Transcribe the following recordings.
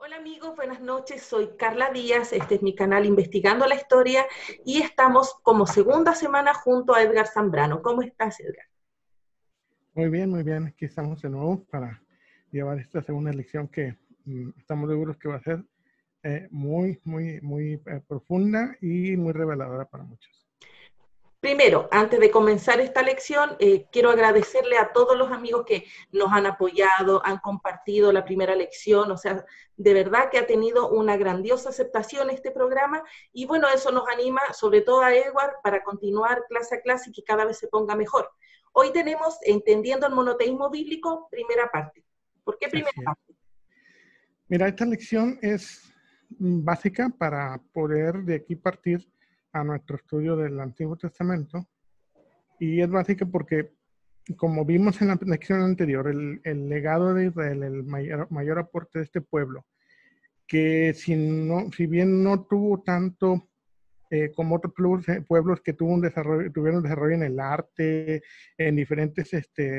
Hola amigos, buenas noches, soy Carla Díaz, este es mi canal Investigando la Historia y estamos como segunda semana junto a Edgar Zambrano. ¿Cómo estás, Edgar? Muy bien, aquí estamos de nuevo para llevar esta segunda lección que estamos seguros que va a ser muy profunda y muy reveladora para muchos. Primero, antes de comenzar esta lección, quiero agradecerle a todos los amigos que nos han apoyado, han compartido la primera lección, o sea, de verdad que ha tenido una grandiosa aceptación este programa y bueno, eso nos anima, sobre todo a Edward, para continuar clase a clase y que cada vez se ponga mejor. Hoy tenemos Entendiendo el monoteísmo bíblico, primera parte. ¿Por qué primera Así es. parte? Mira, esta lección es básica para poder de aquí partir a nuestro estudio del Antiguo Testamento y es básica porque, como vimos en la lección anterior, el legado de Israel, el mayor aporte de este pueblo, que si bien no tuvo tanto como otros pueblos que tuvieron desarrollo en el arte, en diferentes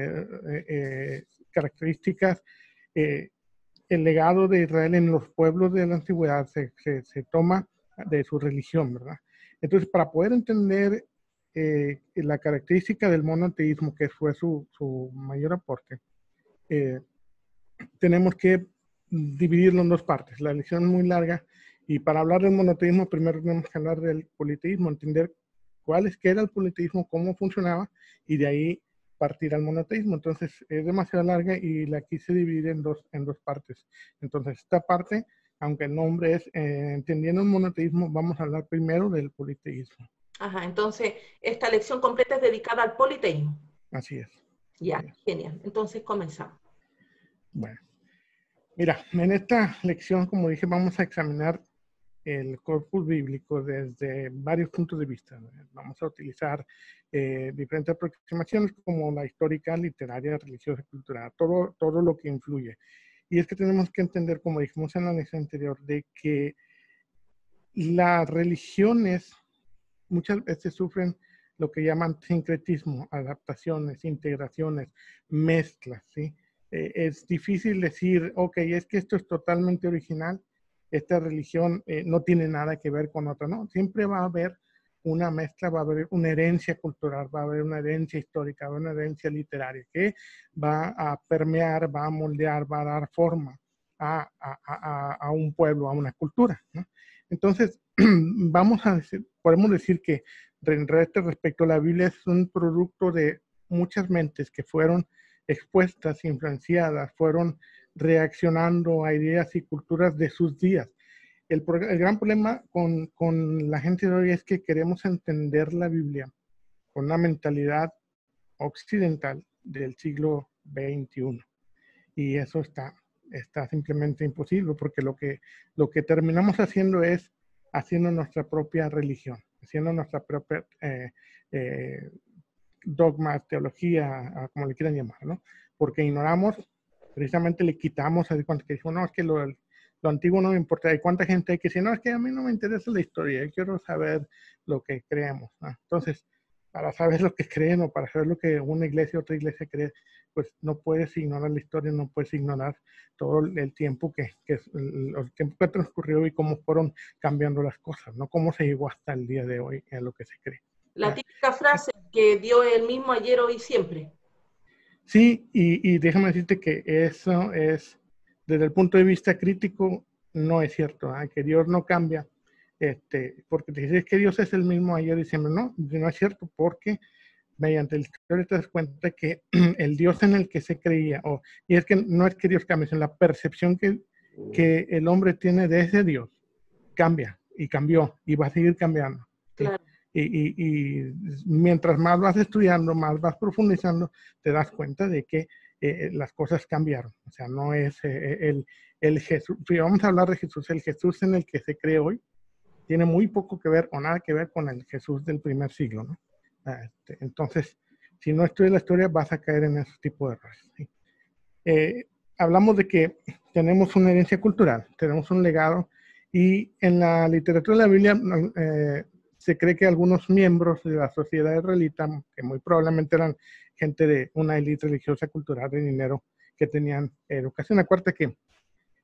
características, eh, el legado de Israel en los pueblos de la antigüedad se toma de su religión, ¿verdad? Entonces, para poder entender la característica del monoteísmo, que fue su mayor aporte, eh, tenemos que dividirlo en dos partes. La lección es muy larga y para hablar del monoteísmo primero tenemos que hablar del politeísmo, entender qué era el politeísmo, cómo funcionaba y de ahí partir al monoteísmo. Entonces es demasiado larga y la quise dividir en dos partes. Entonces esta parte, aunque el nombre es Entendiendo el monoteísmo, vamos a hablar primero del politeísmo. Ajá, entonces esta lección completa es dedicada al politeísmo. Así es. Ya, Así es. genial. Entonces comenzamos. Bueno, mira, en esta lección, como dije, vamos a examinar el corpus bíblico desde varios puntos de vista. Vamos a utilizar diferentes aproximaciones como la histórica, literaria, religiosa, cultural, todo lo que influye. Y es que tenemos que entender, como dijimos en la lección anterior, de que las religiones muchas veces sufren lo que llaman sincretismo, adaptaciones, integraciones, mezclas, ¿sí? Es difícil decir, ok, es que esto es totalmente original, esta religión no tiene nada que ver con otra, no, siempre va a haber una mezcla, va a haber una herencia cultural, va a haber una herencia histórica, va a haber una herencia literaria que va a permear, va a moldear, va a dar forma a un pueblo, a una cultura, ¿no? Entonces, podemos decir que en este respecto, la Biblia es un producto de muchas mentes que fueron expuestas, influenciadas, fueron reaccionando a ideas y culturas de sus días. El gran problema con la gente de hoy es que queremos entender la Biblia con una mentalidad occidental del siglo XXI. Y eso está simplemente imposible, porque lo que terminamos haciendo es haciendo nuestra propia religión, haciendo nuestra propia dogma, teología, como le quieran llamar, ¿no? Porque ignoramos, precisamente le quitamos a cuánto que dijo, no, es que lo antiguo no me importa. Hay cuánta gente hay que dice, no, es que a mí no me interesa la historia, yo quiero saber lo que creemos, ¿no? Entonces, para saber lo que creen o para saber lo que una iglesia o otra iglesia cree, pues no puedes ignorar la historia, no puedes ignorar todo el tiempo el tiempo que transcurrió y cómo fueron cambiando las cosas, ¿no? Cómo se llegó hasta el día de hoy en lo que se cree. La típica frase que dio el mismo ayer, hoy, siempre. Sí, y déjame decirte que eso es, desde el punto de vista crítico, no es cierto, ¿eh? Que Dios no cambia, porque te dices que Dios es el mismo ayer y siempre, no es cierto, porque mediante la historia te das cuenta que el Dios en el que se creía, y es que no es que Dios cambie, sino la percepción que el hombre tiene de ese Dios cambia y cambió y va a seguir cambiando, ¿sí? Claro. Y mientras más vas estudiando, más vas profundizando, te das cuenta de que las cosas cambiaron. O sea, no es el Jesús, vamos a hablar de Jesús, el Jesús en el que se cree hoy, tiene muy poco que ver o nada que ver con el Jesús del primer siglo, ¿no? Entonces, si no estudias la historia, vas a caer en ese tipo de errores, ¿sí? Hablamos de que tenemos una herencia cultural, tenemos un legado, y en la literatura de la Biblia se cree que algunos miembros de la sociedad israelita, que muy probablemente eran gente de una élite religiosa, cultural, de dinero, que tenían educación. Acuérdate que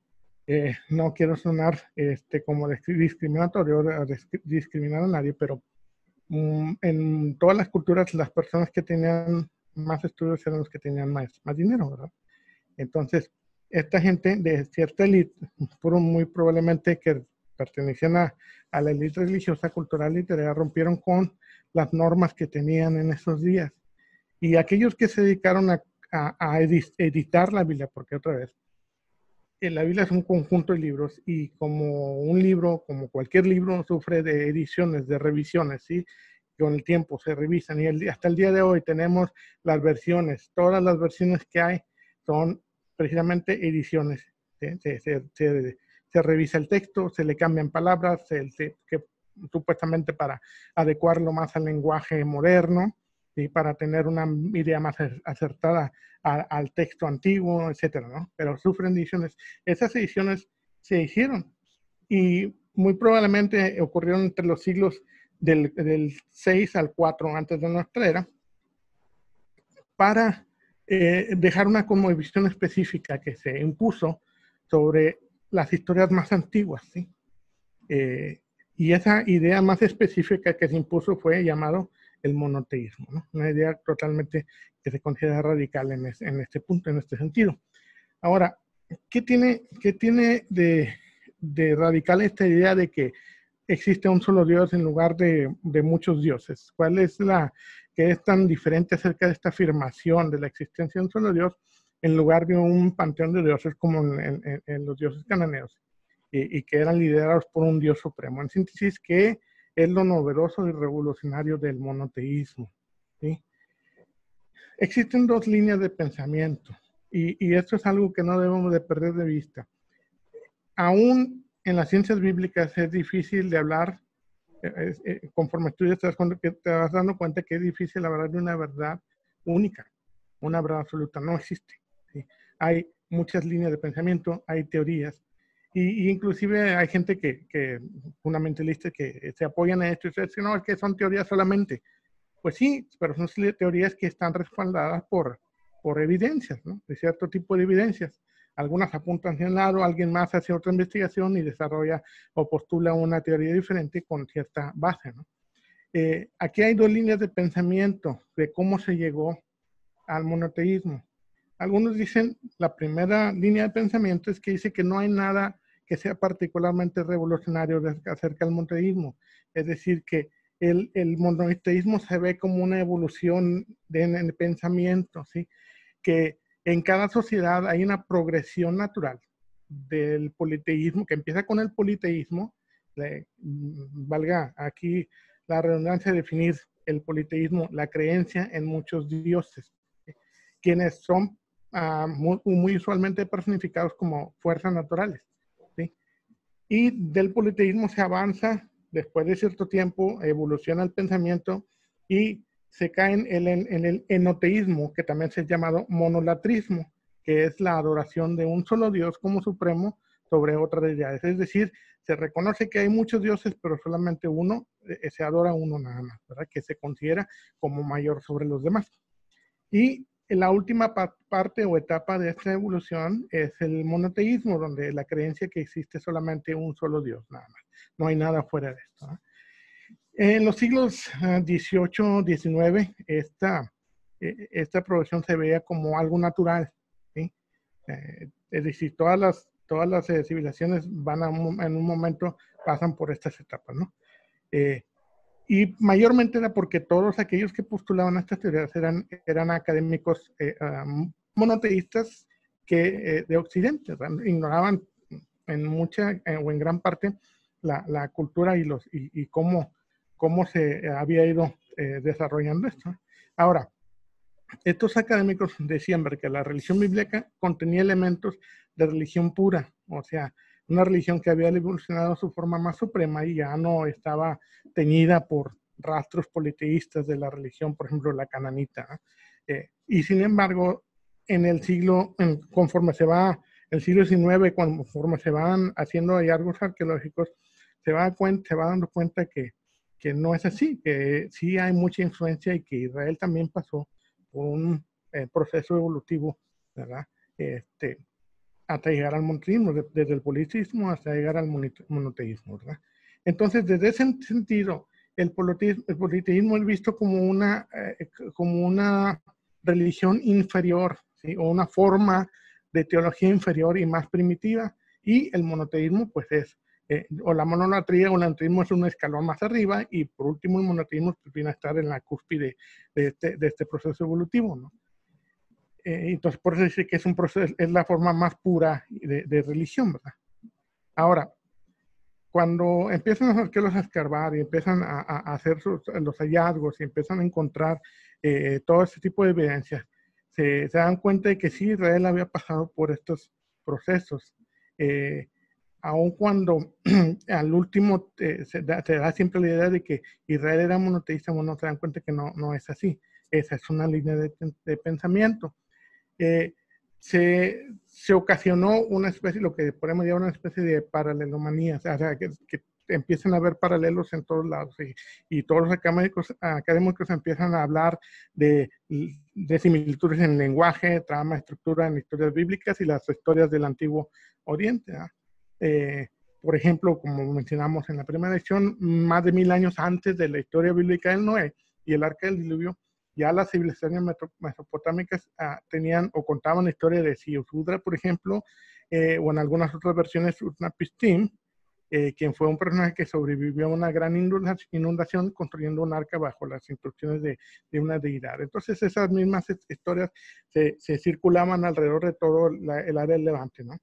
No quiero sonar como discriminatorio, discriminar a nadie, pero en todas las culturas las personas que tenían más estudios eran los que tenían más dinero, ¿verdad? Entonces, esta gente de cierta élite, muy probablemente que pertenecían a la élite religiosa, cultural, literaria, rompieron con las normas que tenían en esos días. Y aquellos que se dedicaron a editar la Biblia, porque otra vez, la Biblia es un conjunto de libros y como un libro, como cualquier libro, sufre de ediciones, de revisiones, ¿sí? Con el tiempo se revisan y hasta el día de hoy tenemos las versiones, todas las versiones que hay son precisamente ediciones. ¿Sí? Se revisa el texto, se le cambian palabras, supuestamente para adecuarlo más al lenguaje moderno, ¿sí? Para tener una idea más acertada al texto antiguo, etcétera, ¿no? Pero sufren ediciones. Esas ediciones se hicieron y muy probablemente ocurrieron entre los siglos del 6 al 4 antes de nuestra era, para dejar una cosmovisión específica que se impuso sobre las historias más antiguas, ¿sí? Y esa idea más específica que se impuso fue llamado el monoteísmo, ¿no? Una idea totalmente que se considera radical en este punto, en este sentido. Ahora, ¿qué tiene de radical esta idea de que existe un solo Dios en lugar de muchos dioses? ¿Cuál es que es tan diferente acerca de esta afirmación de la existencia de un solo Dios en lugar de un panteón de dioses como en los dioses cananeos y que eran liderados por un Dios supremo? En síntesis, ¿qué es lo novedoso y revolucionario del monoteísmo? ¿Sí? Existen dos líneas de pensamiento y esto es algo que no debemos de perder de vista. Aún en las ciencias bíblicas es difícil de hablar, conforme tú te vas dando cuenta que es difícil hablar de una verdad única, una verdad absoluta, no existe. ¿Sí? Hay muchas líneas de pensamiento, hay teorías, y inclusive hay gente fundamentalistas que se apoyan en esto y dicen, no, es que son teorías solamente. Pues sí, pero son teorías que están respaldadas por evidencias, ¿no? De cierto tipo de evidencias. Algunas apuntan hacia un lado, alguien más hace otra investigación y desarrolla o postula una teoría diferente con cierta base, ¿no? Aquí hay dos líneas de pensamiento de cómo se llegó al monoteísmo. Algunos dicen, la primera línea de pensamiento es que dice que no hay nada que sea particularmente revolucionario acerca del monoteísmo. Es decir, que el monoteísmo se ve como una evolución en el pensamiento, ¿sí? Que en cada sociedad hay una progresión natural del politeísmo, que empieza con el politeísmo, valga aquí la redundancia de definir el politeísmo, la creencia en muchos dioses, ¿sí? Quienes son muy usualmente personificados como fuerzas naturales, ¿sí? Y del politeísmo se avanza, después de cierto tiempo, evoluciona el pensamiento y se cae en el enoteísmo, que también se ha llamado monolatrismo, que es la adoración de un solo Dios como supremo sobre otras deidades. Es decir, se reconoce que hay muchos dioses, pero solamente uno, se adora uno nada más, ¿verdad? Que se considera como mayor sobre los demás. Y la última parte o etapa de esta evolución es el monoteísmo, donde la creencia que existe solamente un solo Dios, nada más. No hay nada fuera de esto, ¿no? En los siglos XVIII, XIX, esta progresión se veía como algo natural, ¿sí? Es decir, todas las civilizaciones en un momento pasan por estas etapas, ¿no? Y mayormente era porque todos aquellos que postulaban estas teorías eran académicos monoteístas de Occidente, ¿verdad? Ignoraban en mucha o en gran parte la cultura y cómo se había ido desarrollando esto. Ahora, estos académicos decían que la religión bíblica contenía elementos de religión pura, o sea, una religión que había evolucionado a su forma más suprema y ya no estaba teñida por rastros politeístas de la religión, por ejemplo, la cananita. Y sin embargo, conforme se va el siglo XIX, conforme se van haciendo hallazgos arqueológicos, se va dando cuenta que no es así, que sí hay mucha influencia y que Israel también pasó por un proceso evolutivo, ¿verdad? hasta llegar al monoteísmo, desde el politeísmo hasta llegar al monoteísmo, ¿verdad? Entonces, desde ese sentido, el politeísmo es visto como una religión inferior, ¿sí? O una forma de teología inferior y más primitiva, y el monoteísmo pues es, o la monolatría o el monoteísmo es un escalón más arriba, y por último el monoteísmo pues, viene a estar en la cúspide de este proceso evolutivo, ¿no? Entonces por eso dice que es un proceso, es la forma más pura de religión, ¿verdad? Ahora, cuando empiezan los arqueólogos a escarbar y empiezan a hacer los hallazgos y empiezan a encontrar todo ese tipo de evidencias, se dan cuenta de que sí, Israel había pasado por estos procesos. Aun cuando al último se da siempre la idea de que Israel era monoteísta, bueno, se dan cuenta que no es así. Esa es una línea de pensamiento. Se ocasionó una especie, lo que podemos llamar una especie de paralelomanía, o sea, que empiezan a haber paralelos en todos lados, y todos los académicos empiezan a hablar de similitudes en lenguaje, trama, estructura en historias bíblicas y las historias del Antiguo Oriente. Por ejemplo, como mencionamos en la primera lección, más de 1000 años antes de la historia bíblica del Noé y el arca del diluvio, ya las civilizaciones mesopotámicas tenían o contaban la historia de Ziusudra, por ejemplo, o en algunas otras versiones Utnapishtim, quien fue un personaje que sobrevivió a una gran inundación construyendo un arca bajo las instrucciones de una deidad. Entonces esas mismas historias se circulaban alrededor de todo el área del Levante, ¿no?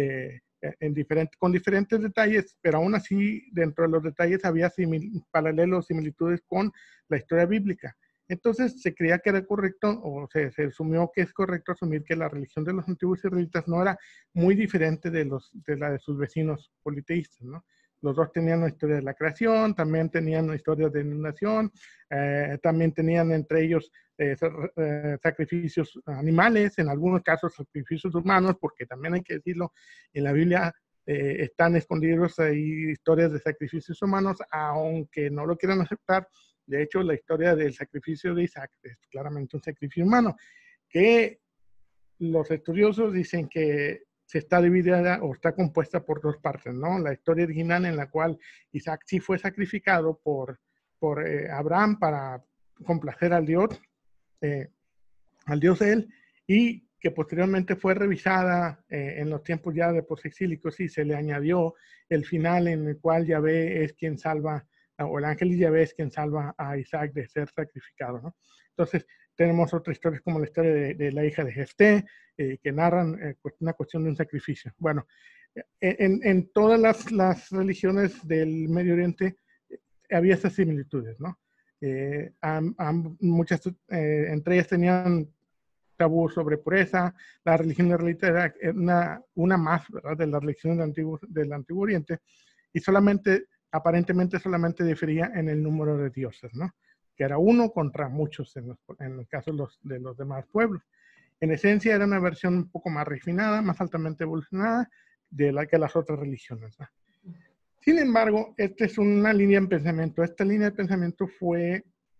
Con diferentes detalles, pero aún así dentro de los detalles había paralelos, similitudes con la historia bíblica. Entonces se creía que era correcto, o se asumió que es correcto asumir que la religión de los antiguos israelitas no era muy diferente de la de sus vecinos politeístas, ¿no? Los dos tenían una historia de la creación, también tenían una historia de inundación, también tenían entre ellos sacrificios animales, en algunos casos sacrificios humanos, porque también hay que decirlo, en la Biblia están escondidos ahí historias de sacrificios humanos, aunque no lo quieran aceptar. De hecho, la historia del sacrificio de Isaac es claramente un sacrificio humano, que los estudiosos dicen que se está dividida o está compuesta por dos partes, ¿no? La historia original en la cual Isaac sí fue sacrificado por Abraham para complacer al Dios de él, y que posteriormente fue revisada en los tiempos ya de posexílicos, y se le añadió el final en el cual Yahvé es quien salva, o el ángel de Yahvé es quien salva a Isaac de ser sacrificado, ¿no? Entonces tenemos otras historias como la historia de la hija de Jefté, que narran una cuestión de un sacrificio. Bueno, en todas las religiones del Medio Oriente había estas similitudes, ¿no? Muchas, entre ellas tenían tabú sobre pureza. La religión israelita era una más, ¿verdad?, de las religiones del Antiguo Oriente, y aparentemente solamente difería en el número de dioses, ¿no? Que era uno contra muchos en el caso de los demás pueblos. En esencia era una versión un poco más refinada, más altamente evolucionada de la que las otras religiones, ¿no? Sin embargo, esta es una línea de pensamiento. Esta línea de pensamiento fue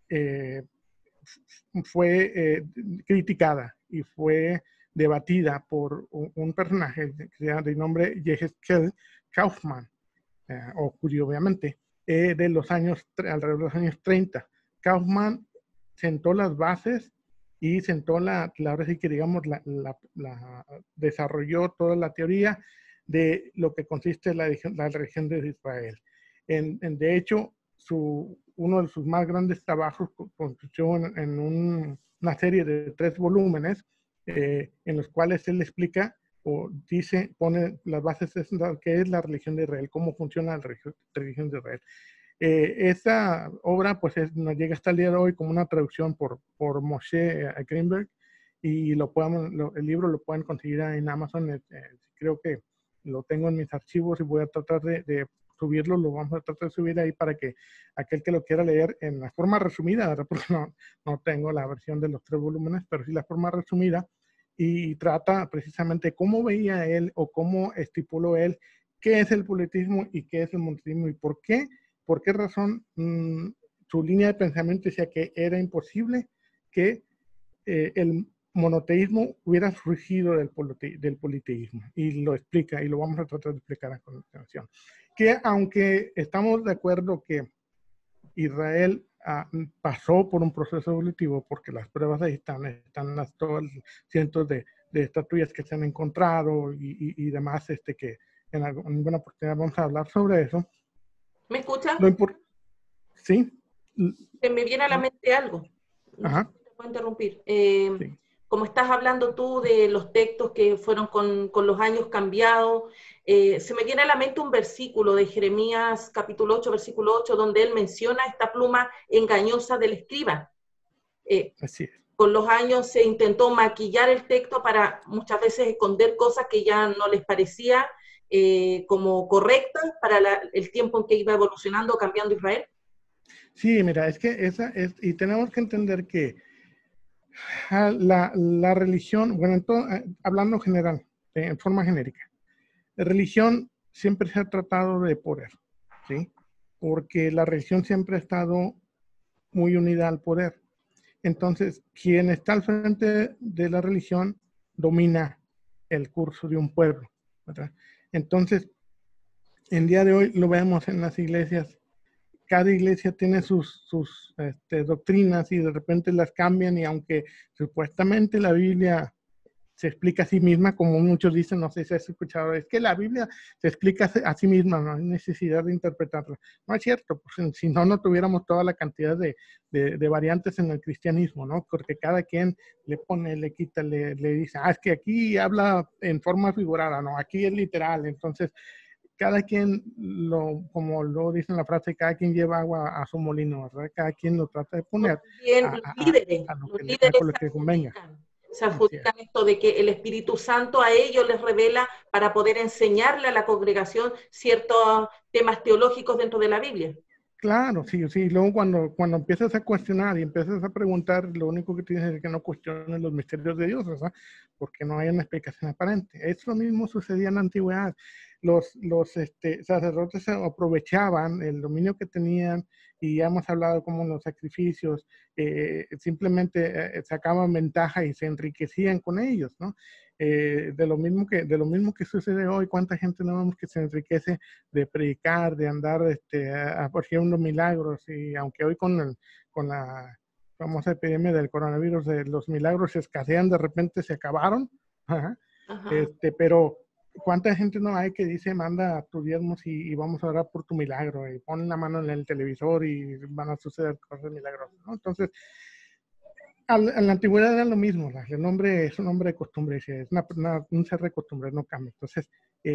criticada y fue debatida por un personaje de nombre Yehezkel Kaufman, o judío obviamente, alrededor de los años 30. Kaufman sentó las bases y sentó ahora sí que digamos, desarrolló toda la teoría de lo que consiste la religión de Israel. De hecho, uno de sus más grandes trabajos consistió en una serie de 3 volúmenes en los cuales él explica o pone las bases de qué es la religión de Israel, cómo funciona la religión de Israel. Esta obra pues nos llega hasta el día de hoy como una traducción por Moshe Greenberg, y el libro lo pueden conseguir en Amazon. Creo que lo tengo en mis archivos y voy a tratar de subirlo, lo vamos a tratar de subir ahí para que aquel que lo quiera leer en la forma resumida, ¿verdad? Porque no tengo la versión de los 3 volúmenes, pero sí la forma resumida, y trata precisamente cómo veía él o cómo estipuló él qué es el politeísmo y qué es el monoteísmo y por qué razón su línea de pensamiento decía que era imposible que el monoteísmo hubiera surgido del politeísmo. Y lo explica, y lo vamos a tratar de explicar a continuación. Que aunque estamos de acuerdo que Israel pasó por un proceso evolutivo, porque las pruebas ahí están todos cientos de estatuillas que se han encontrado y demás, que en alguna oportunidad vamos a hablar sobre eso. ¿Me escuchas? Sí. Se me viene a la mente algo. No sé si te puedo interrumpir. Sí. Como estás hablando tú de los textos que fueron con los años cambiados, se me viene a la mente un versículo de Jeremías capítulo 8, versículo 8, donde él menciona esta pluma engañosa del escriba. Así es. Con los años se intentó maquillar el texto para muchas veces esconder cosas que ya no les parecía como correctas para el tiempo en que iba evolucionando, cambiando Israel. Sí, mira, es que y tenemos que entender que la religión, bueno, hablando general, en forma genérica, la religión siempre se ha tratado de poder, ¿sí? Porque la religión siempre ha estado muy unida al poder. Entonces, quien está al frente de la religión domina el curso de un pueblo, ¿verdad? Entonces, en día de hoy lo vemos en las iglesias. Cada iglesia tiene sus doctrinas y de repente las cambian, y aunque supuestamente la Biblia se explica a sí misma, como muchos dicen, no sé si has escuchado, es que la Biblia se explica a sí misma, no hay necesidad de interpretarla. No es cierto, pues, si no, no tuviéramos toda la cantidad de variantes en el cristianismo, ¿no? Porque cada quien le pone, le quita, le dice, es que aquí habla en forma figurada, no, aquí es literal. Entonces, cada quien, como lo dice en la frase, cada quien lleva agua a su molino, ¿verdad? Cada quien lo trata de poner a lo que convenga. Se adjudican esto de que el Espíritu Santo a ellos les revela para poder enseñarle a la congregación ciertos temas teológicos dentro de la Biblia. Claro, sí. Luego cuando empiezas a cuestionar y empiezas a preguntar, lo único que tienes es que no cuestiones los misterios de Dios, ¿verdad? Porque no hay una explicación aparente. Es lo mismo sucedía en la antigüedad. Los sacerdotes aprovechaban el dominio que tenían, y ya hemos hablado como los sacrificios, simplemente sacaban ventaja y se enriquecían con ellos, ¿no? De lo mismo que sucede hoy. ¿Cuánta gente no vemos que se enriquece de predicar, de andar haciendo milagros? Y aunque hoy con la famosa epidemia del coronavirus, los milagros escasean, de repente se acabaron, pero ¿cuánta gente no hay que dice, manda tus diezmos y vamos a orar por tu milagro, y ponen la mano en el televisor y van a suceder cosas milagrosas, ¿no? Entonces, en la antigüedad era lo mismo, el nombre es un nombre de costumbre, es un ser de costumbre, no cambia. Entonces,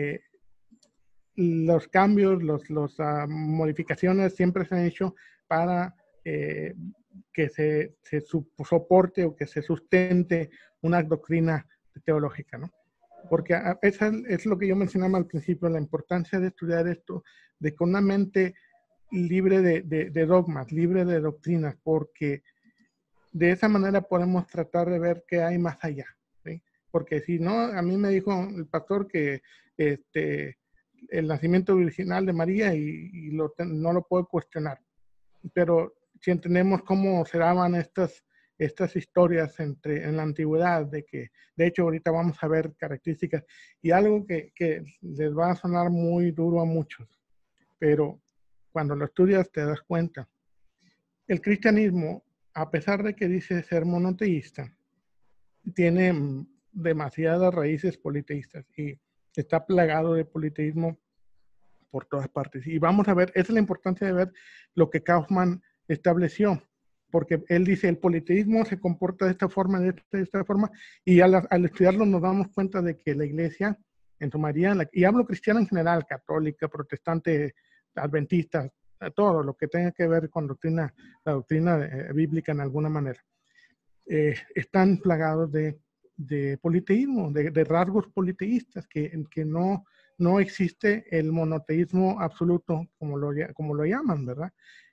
los cambios, las modificaciones siempre se han hecho para que se soporte o que se sustente una doctrina teológica, ¿no? Porque esa es lo que yo mencionaba al principio, la importancia de estudiar esto, de con una mente libre de dogmas, libre de doctrinas, porque de esa manera podemos tratar de ver qué hay más allá, ¿sí? Porque si no, a mí me dijo el pastor que el nacimiento virginal de María y no lo puedo cuestionar. Pero si entendemos cómo se daban estas historias en la antigüedad, de hecho ahorita vamos a ver características y algo que les va a sonar muy duro a muchos, pero cuando lo estudias te das cuenta. El cristianismo, a pesar de que dice ser monoteísta, tiene demasiadas raíces politeístas y está plagado de politeísmo por todas partes. Y vamos a ver, esa es la importancia de ver lo que Kaufman estableció, porque él dice, el politeísmo se comporta de esta forma, de esta forma, y al estudiarlo nos damos cuenta de que la iglesia, en su mayoría, y hablo cristiana en general, católica, protestante, adventista, todo lo que tenga que ver con la doctrina bíblica en alguna manera, están plagados de politeísmo, de rasgos politeístas, que no existe el monoteísmo absoluto, como lo llaman, ¿verdad?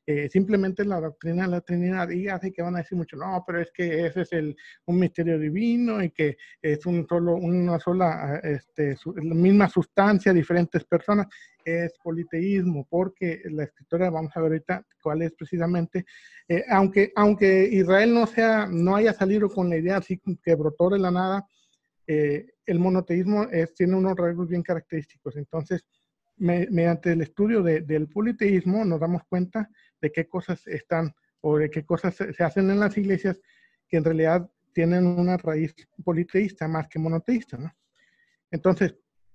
simplemente la doctrina de la Trinidad, y hace que van a decir mucho, no, pero es que ese es un misterio divino y que es una sola, la misma sustancia, diferentes personas. Es politeísmo, porque la escritora, vamos a ver ahorita cuál es precisamente, aunque Israel no haya salido con la idea así que brotó de la nada, el monoteísmo tiene unos rasgos bien característicos. Entonces, mediante el estudio del politeísmo nos damos cuenta de qué cosas están o de qué cosas se hacen en las iglesias que en realidad tienen una raíz politeísta más que monoteísta, ¿no? Entonces,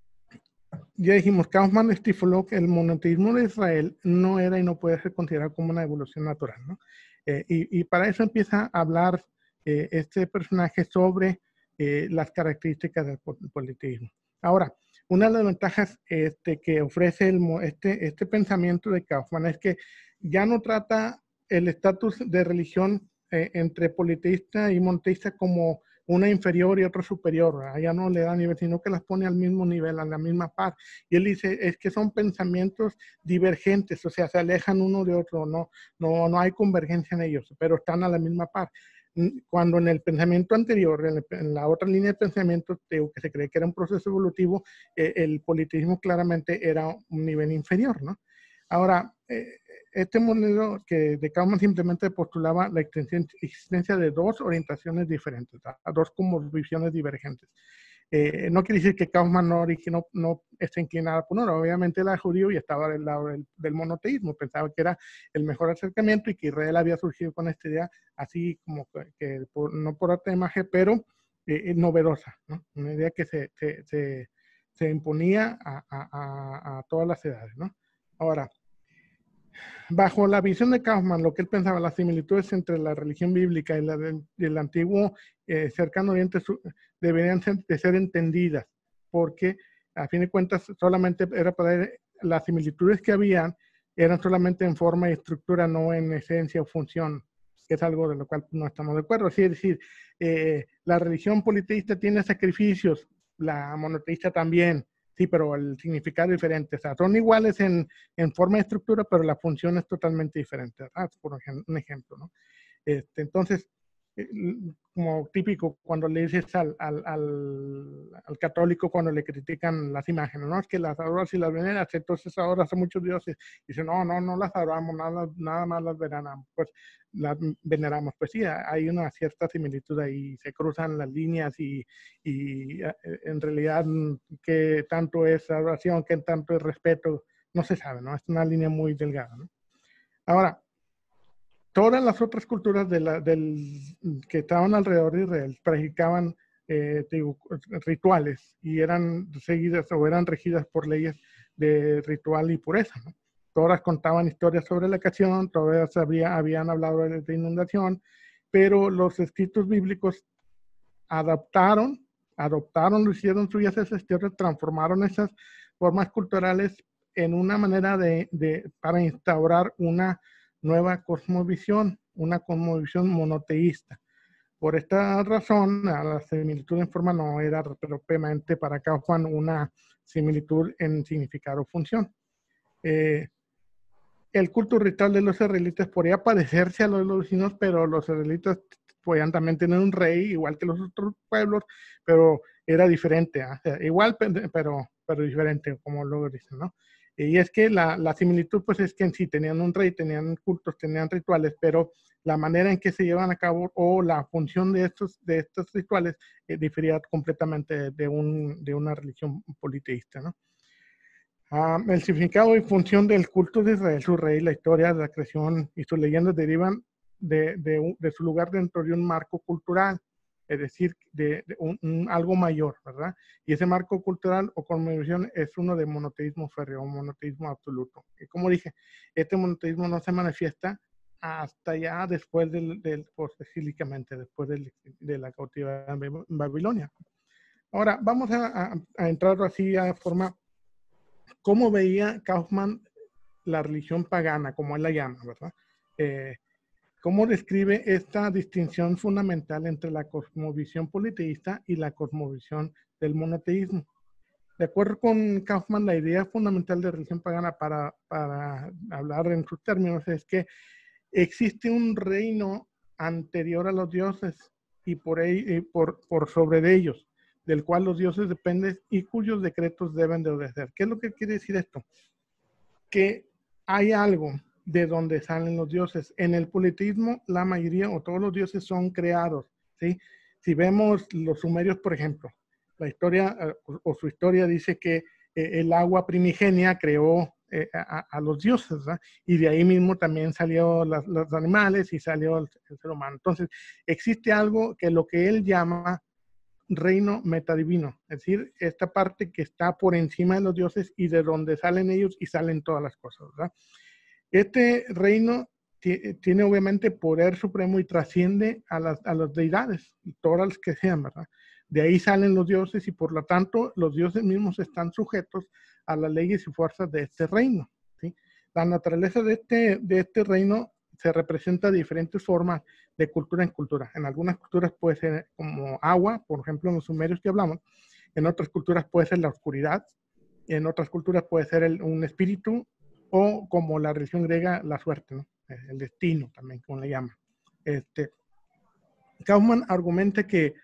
ya dijimos, Kaufmann estipuló que el monoteísmo de Israel no era y no puede ser considerado como una evolución natural, ¿no? Y para eso empieza a hablar este personaje sobre las características del politeísmo. Ahora, una de las ventajas que ofrece este pensamiento de Kaufmann es que ya no trata el estatus de religión entre politeísta y monoteísta como una inferior y otra superior, ya no le da nivel, sino que las pone al mismo nivel, a la misma par. Y él dice, es que son pensamientos divergentes, o sea, se alejan uno de otro, no hay convergencia en ellos, pero están a la misma par. Cuando en el pensamiento anterior, en la otra línea de pensamiento, que se cree que era un proceso evolutivo, el politeísmo claramente era un nivel inferior, ¿no? Ahora, este modelo que de Kaufmann simplemente postulaba la existencia de dos orientaciones diferentes, dos como visiones divergentes. No quiere decir que Kaufmann no esté inclinada por uno, obviamente era judío y estaba del lado del monoteísmo, pensaba que era el mejor acercamiento y que Israel había surgido con esta idea así como que no por arte de magia, pero novedosa, ¿no? Una idea que se imponía a todas las edades, ¿no? Ahora, bajo la visión de Kaufmann, lo que él pensaba, las similitudes entre la religión bíblica y la del antiguo cercano oriente deberían de ser entendidas, porque a fin de cuentas solamente era para las similitudes que habían, eran solamente en forma y estructura, no en esencia o función, que es algo de lo cual no estamos de acuerdo. Así es decir, la religión politeísta tiene sacrificios, la monoteísta también. Sí, pero el significado es diferente. O sea, son iguales en forma y estructura, pero la función es totalmente diferente, ¿verdad? Por un ejemplo, ¿no? Entonces, como típico cuando le dices al católico cuando le critican las imágenes, ¿no? Es que las adoras y las veneras, entonces ahora son muchos dioses. Dicen, no las adoramos, nada más las veneramos. Pues las veneramos. Pues sí, hay una cierta similitud ahí, se cruzan las líneas y en realidad qué tanto es adoración, qué tanto es respeto, no se sabe, ¿no? Es una línea muy delgada, ¿no? Ahora, todas las otras culturas que estaban alrededor de Israel practicaban rituales y eran seguidas o eran regidas por leyes de ritual y pureza, ¿no? Todas contaban historias sobre la creación, todas habían hablado de inundación, pero los escritos bíblicos adoptaron, lo hicieron suyas esas tierras, transformaron esas formas culturales en una manera para instaurar una nueva cosmovisión, una cosmovisión monoteísta. Por esta razón, la similitud en forma no era propiamente para Kaufmann una similitud en significado o función. El culto ritual de los israelitas podría parecerse a los vecinos, pero los israelitas podían también tener un rey, igual que los otros pueblos, pero era diferente, ¿eh? O sea, igual, pero diferente, como luego dicen, ¿no? Y es que la similitud, pues es que en sí tenían un rey, tenían cultos, tenían rituales, pero la manera en que se llevan a cabo o la función de estos rituales difería completamente de una religión politeísta, ¿no? El significado y función del culto de Israel, su rey, la historia de la creación y sus leyendas derivan de su lugar dentro de un marco cultural, es decir, de algo mayor, ¿verdad? Y ese marco cultural o cosmovisión es uno de monoteísmo férreo, monoteísmo absoluto. Y como dije, este monoteísmo no se manifiesta hasta ya después posexílicamente, después de la cautividad en Babilonia. Ahora, vamos a entrar así a forma. ¿Cómo veía Kaufmann la religión pagana, como él la llama, ¿verdad? ¿Cómo describe esta distinción fundamental entre la cosmovisión politeísta y la cosmovisión del monoteísmo? De acuerdo con Kaufman, la idea fundamental de religión pagana, para hablar en sus términos, es que existe un reino anterior a los dioses y por sobre de ellos, del cual los dioses dependen y cuyos decretos deben de obedecer. ¿Qué es lo que quiere decir esto? Que hay algo de donde salen los dioses. En el politeísmo, la mayoría o todos los dioses son creados, ¿sí? Si vemos los sumerios, por ejemplo, la historia o su historia dice que el agua primigenia creó a los dioses, ¿verdad? Y de ahí mismo también salió los animales y salió el ser humano. Entonces, existe algo que lo que él llama reino metadivino, es decir, esta parte que está por encima de los dioses y de donde salen ellos y salen todas las cosas, ¿verdad? Este reino tiene obviamente poder supremo y trasciende a las deidades, todas las que sean, ¿verdad? De ahí salen los dioses y por lo tanto los dioses mismos están sujetos a las leyes y fuerzas de este reino, ¿sí? La naturaleza de este reino se representa de diferentes formas de cultura en cultura. En algunas culturas puede ser como agua, por ejemplo en los sumerios que hablamos. En otras culturas puede ser la oscuridad. En otras culturas puede ser un espíritu, o como la religión griega, la suerte, ¿no? El destino también, como le llaman. Kaufman argumenta que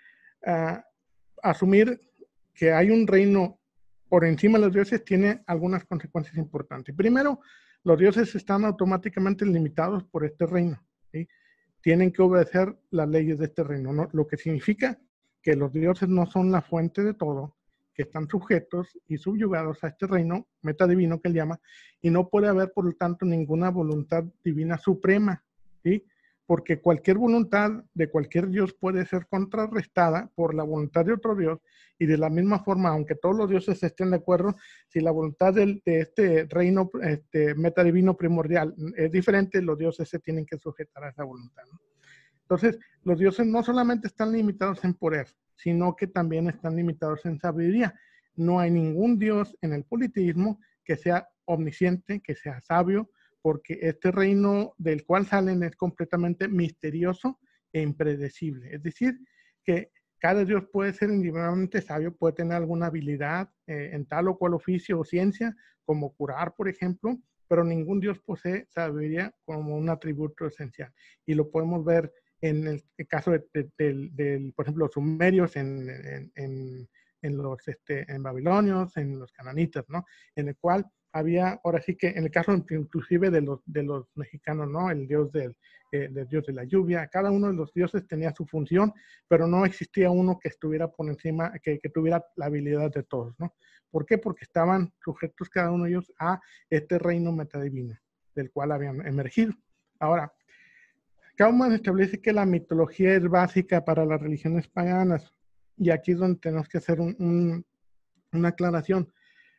asumir que hay un reino por encima de los dioses tiene algunas consecuencias importantes. Primero, los dioses están automáticamente limitados por este reino, ¿sí? Tienen que obedecer las leyes de este reino, ¿no? Lo que significa que los dioses no son la fuente de todo, que están sujetos y subyugados a este reino metadivino que él llama, y no puede haber, por lo tanto, ninguna voluntad divina suprema, ¿sí? Porque cualquier voluntad de cualquier dios puede ser contrarrestada por la voluntad de otro dios, y de la misma forma, aunque todos los dioses estén de acuerdo, si la voluntad de este reino metadivino primordial es diferente, los dioses se tienen que sujetar a esa voluntad, ¿no? Entonces, los dioses no solamente están limitados en poder, sino que también están limitados en sabiduría. No hay ningún dios en el politeísmo que sea omnisciente, que sea sabio, porque este reino del cual salen es completamente misterioso e impredecible. Es decir, que cada dios puede ser individualmente sabio, puede tener alguna habilidad en tal o cual oficio o ciencia, como curar, por ejemplo, pero ningún dios posee sabiduría como un atributo esencial. Y lo podemos ver en el caso por ejemplo, los sumerios, en babilonios, en los cananitas, ¿no? En el cual había, ahora sí que en el caso inclusive de los mexicanos, ¿no? El dios del dios de la lluvia, cada uno de los dioses tenía su función, pero no existía uno que estuviera por encima, que tuviera la habilidad de todos, ¿no? ¿Por qué? Porque estaban sujetos cada uno de ellos a este reino metadivino, del cual habían emergido. Ahora, Kaufman establece que la mitología es básica para las religiones paganas, y aquí es donde tenemos que hacer una aclaración.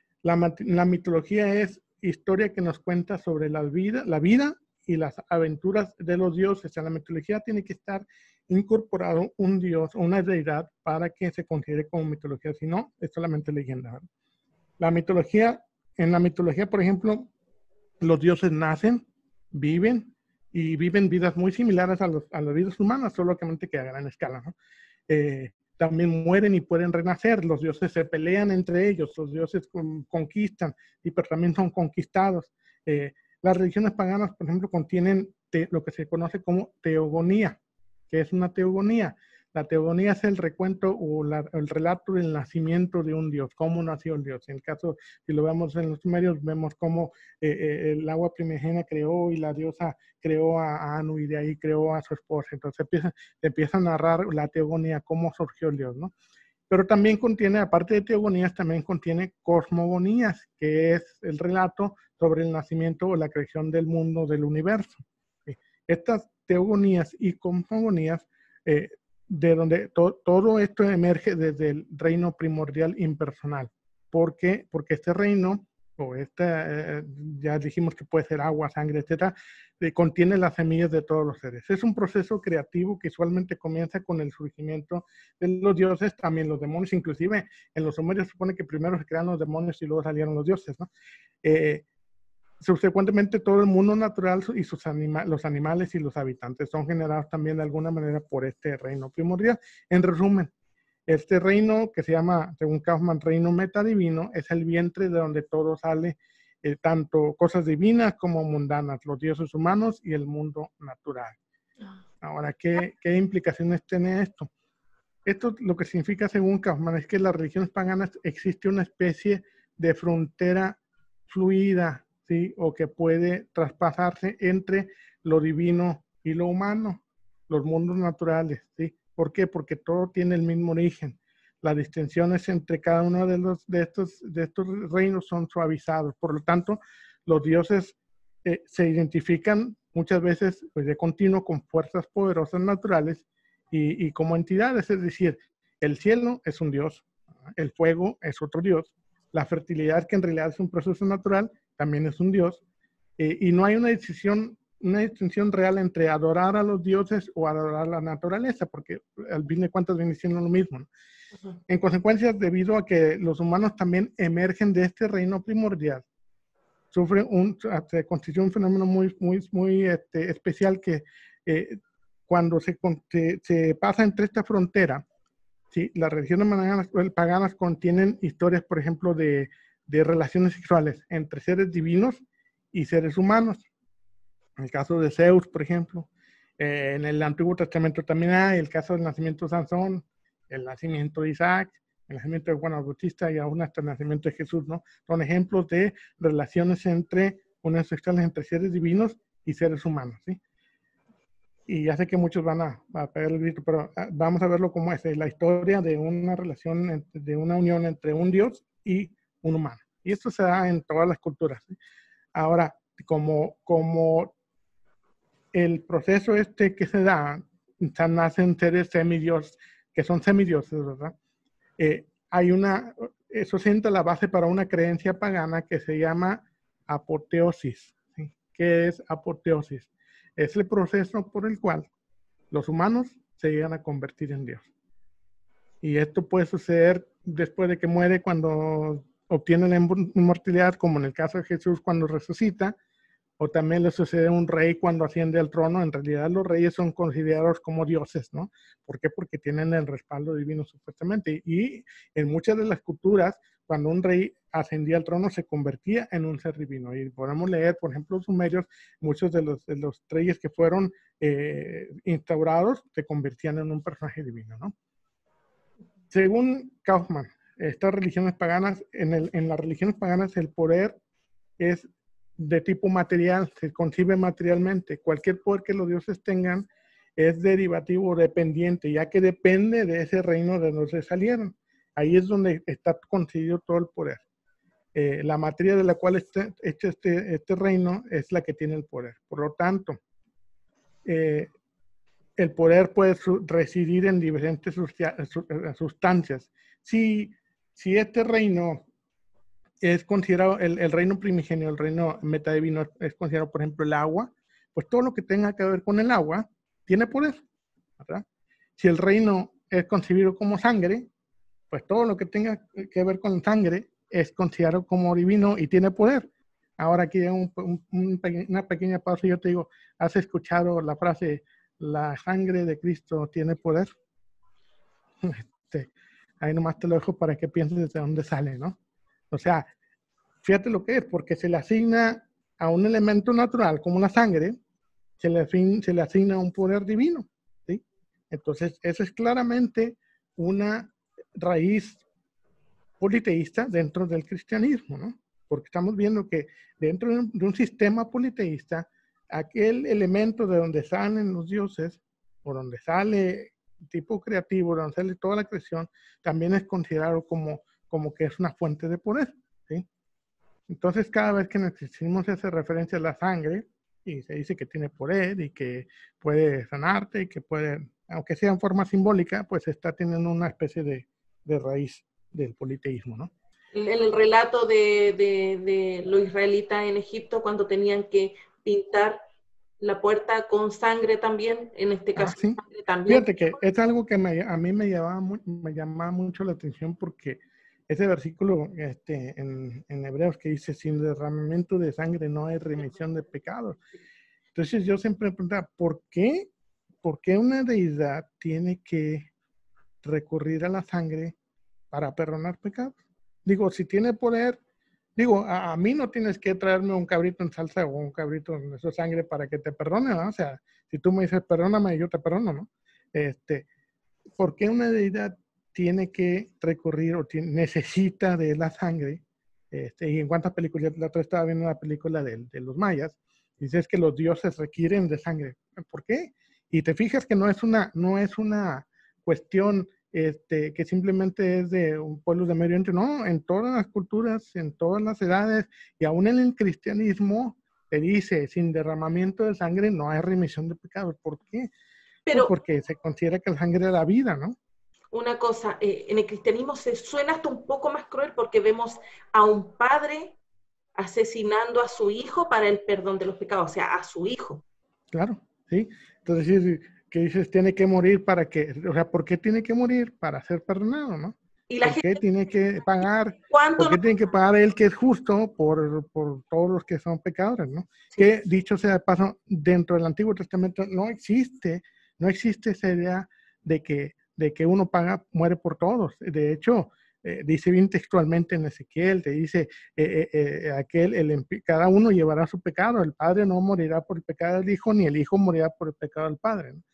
La mitología es historia que nos cuenta sobre la vida y las aventuras de los dioses. En la mitología tiene que estar incorporado un dios o una deidad para que se considere como mitología, si no, es solamente leyenda, ¿verdad? En la mitología, por ejemplo, los dioses nacen, viven y viven vidas muy similares a las vidas humanas, solamente que a gran escala, ¿no? También mueren y pueden renacer. Los dioses se pelean entre ellos, los dioses conquistan, pero también son conquistados. Las religiones paganas, por ejemplo, contienen lo que se conoce como teogonía. ¿Qué es una teogonía? La teogonía es el recuento o el relato del nacimiento de un dios, cómo nació el dios. En el caso, si lo vemos en los sumerios, vemos cómo el agua primigenia creó y la diosa creó a Anu y de ahí creó a su esposa. Entonces empieza a narrar la teogonía, cómo surgió el dios, ¿no? Pero también contiene, aparte de teogonías, también contiene cosmogonías, que es el relato sobre el nacimiento o la creación del mundo, del universo. Estas teogonías y cosmogonías, de donde todo esto emerge desde el reino primordial impersonal. ¿Por qué? Porque este reino, o ya dijimos que puede ser agua, sangre, etcétera, contiene las semillas de todos los seres. Es un proceso creativo que usualmente comienza con el surgimiento de los dioses, también los demonios, inclusive en los sumerios se supone que primero se crearon los demonios y luego salieron los dioses, ¿no? Subsecuentemente todo el mundo natural y los animales y los habitantes son generados también de alguna manera por este reino primordial. En resumen, Este reino que se llama, según Kaufman, reino metadivino, es el vientre de donde todo sale, tanto cosas divinas como mundanas, los dioses humanos y el mundo natural. Ahora, ¿qué implicaciones tiene esto? Esto lo que significa, según Kaufman, es que en las religiones paganas existe una especie de frontera fluida, ¿sí? O que puede traspasarse entre lo divino y lo humano, los mundos naturales, ¿sí? ¿Por qué? Porque todo tiene el mismo origen. Las distinciones entre cada uno de estos reinos son suavizados. Por lo tanto, los dioses se identifican muchas veces, pues, de continuo con fuerzas poderosas naturales y como entidades. Es decir, el cielo es un dios, el fuego es otro dios, la fertilidad, que en realidad es un proceso natural, también es un dios, y no hay una distinción real entre adorar a los dioses o adorar a la naturaleza, porque al fin de cuentas viene siendo lo mismo, ¿no? En consecuencia, debido a que los humanos también emergen de este reino primordial, se constituye un fenómeno muy especial que cuando se pasa entre esta frontera, ¿sí? Las religiones paganas contienen historias, por ejemplo, de relaciones sexuales entre seres divinos y seres humanos. En el caso de Zeus, por ejemplo, en el Antiguo Testamento también hay el caso del nacimiento de Sansón, el nacimiento de Isaac, el nacimiento de Juan el Bautista y aún hasta el nacimiento de Jesús, ¿no? Son ejemplos de relaciones uniones sexuales entre seres divinos y seres humanos, ¿sí? Y ya sé que muchos van a pegar el grito, pero vamos a verlo como es la historia de una relación, de una unión entre un Dios y un humano. Y esto se da en todas las culturas, ¿sí? Ahora, como el proceso que se da, nacen seres semidioses, que son semidioses, ¿verdad? Eso sienta la base para una creencia pagana que se llama apoteosis, ¿sí? ¿Qué es apoteosis? Es el proceso por el cual los humanos se llegan a convertir en Dios. Y esto puede suceder después de que muere, cuando obtiene la inmortalidad, como en el caso de Jesús cuando resucita, o también le sucede a un rey cuando asciende al trono. En realidad los reyes son considerados como dioses, ¿no? ¿Por qué? Porque tienen el respaldo divino supuestamente. Y en muchas de las culturas, cuando un rey ascendía al trono, se convertía en un ser divino. Y podemos leer, por ejemplo, los sumerios, muchos de los reyes que fueron instaurados se convertían en un personaje divino, ¿no? Según Kaufman, estas religiones paganas, en las religiones paganas el poder es de tipo material, se concibe materialmente. Cualquier poder que los dioses tengan es derivativo o dependiente, ya que depende de ese reino de donde salieron. Ahí es donde está concedido todo el poder. La materia de la cual está hecho este reino es la que tiene el poder. Por lo tanto, el poder puede residir en diferentes sustancias. Si este reino es considerado, el reino primigenio, el reino metadivino, es considerado, por ejemplo, el agua, pues todo lo que tenga que ver con el agua tiene poder, ¿verdad? Si el reino es concebido como sangre, pues todo lo que tenga que ver con sangre es considerado como divino y tiene poder. Ahora aquí hay una pequeña pausa y yo te digo, ¿has escuchado la frase, la sangre de Cristo tiene poder? Ahí nomás te lo dejo para que pienses desde dónde sale, ¿no? O sea, fíjate lo que es, porque se le asigna a un elemento natural como la sangre, se le asigna un poder divino, ¿sí? Entonces, eso es claramente una raíz politeísta dentro del cristianismo, ¿no? Porque estamos viendo que dentro de un sistema politeísta, aquel elemento de donde salen los dioses, o donde sale tipo creativo, donde sale toda la creación, también es considerado como que es una fuente de poder, ¿sí? Entonces, cada vez que necesitamos hacer referencia a la sangre, y se dice que tiene poder y que puede sanarte y que puede, aunque sea en forma simbólica, pues está teniendo una especie de raíz del politeísmo, ¿no? El relato de los israelitas en Egipto cuando tenían que pintar la puerta con sangre también, en este caso sí. sangre también. Fíjate que es algo que a mí me llamaba mucho la atención, porque ese versículo en Hebreos que dice, sin derramamiento de sangre no hay remisión de pecados. Entonces yo siempre me preguntaba, ¿por qué una deidad tiene que recurrir a la sangre para perdonar pecados. Digo, si tiene poder, digo, a mí no tienes que traerme un cabrito en salsa o un cabrito en esa sangre para que te perdone, ¿no? O sea, si tú me dices, perdóname, yo te perdono, ¿no? ¿Por qué una deidad tiene que recurrir o necesita de la sangre? Y en cuántas películas, la otra estaba viendo una película de los mayas, dices que los dioses requieren de sangre. ¿Por qué? Y te fijas que no es una cuestión que simplemente es de un pueblo de Medio Oriente, no, en todas las culturas, en todas las edades, y aún en el cristianismo, te dice, sin derramamiento de sangre no hay remisión de pecados. ¿Por qué? Pues Pero porque se considera que la sangre es la vida, ¿no? una cosa, en el cristianismo se suena hasta un poco más cruel porque vemos a un padre asesinando a su hijo para el perdón de los pecados, o sea, a su hijo. Claro, ¿sí? Entonces, que dices, tiene que morir para que, o sea, ¿por qué tiene que morir? Para ser perdonado, ¿no? Y la ¿Por qué gente, tiene que pagar? ¿Por ¿cuánto qué no? tiene que pagar él que es justo por todos los que son pecadores, ¿no? Sí. Que dicho sea de paso, dentro del Antiguo Testamento no existe esa idea de que uno paga, muere por todos. De hecho, dice bien textualmente en Ezequiel, te dice, cada uno llevará su pecado, el padre no morirá por el pecado del hijo, ni el hijo morirá por el pecado del padre, ¿no?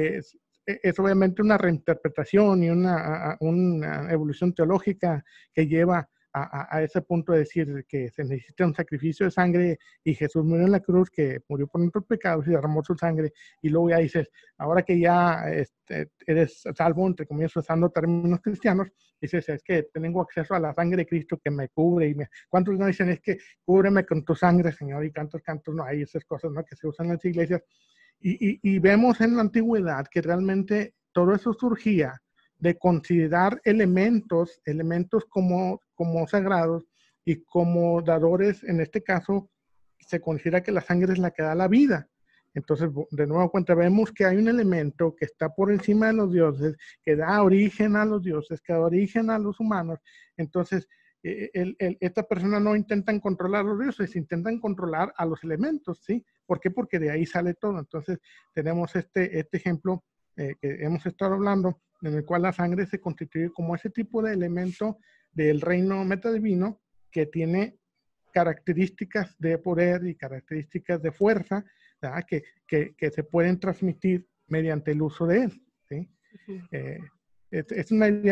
Es obviamente una reinterpretación y una evolución teológica que lleva a ese punto de decir que se necesita un sacrificio de sangre y Jesús murió en la cruz, que murió por nuestros pecados y derramó su sangre, y luego ya dices, ahora que ya eres salvo, entre comillas, usando términos cristianos, dices, es que tengo acceso a la sangre de Cristo que me cubre, ¿cuántos no dicen es que cúbreme con tu sangre, Señor? Y tantos cantos no hay, esas cosas, ¿no? Que se usan en las iglesias. Y vemos en la antigüedad que realmente todo eso surgía de considerar elementos como sagrados y como dadores. En este caso, se considera que la sangre es la que da la vida. Entonces, de nuevo cuenta, vemos que hay un elemento que está por encima de los dioses, que da origen a los dioses, que da origen a los humanos. Entonces, esta persona no intentan controlar a los dioses, intentan controlar a los elementos, ¿sí? ¿Por qué? Porque de ahí sale todo. Entonces, tenemos este ejemplo que hemos estado hablando, en el cual la sangre se constituye como ese tipo de elemento del reino metadivino que tiene características de poder y características de fuerza, ¿verdad? Que se pueden transmitir mediante el uso de él, ¿sí? Uh-huh. Es una idea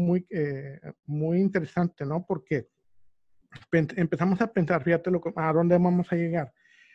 muy interesante, ¿no? Porque empezamos a pensar, fíjate a dónde vamos a llegar.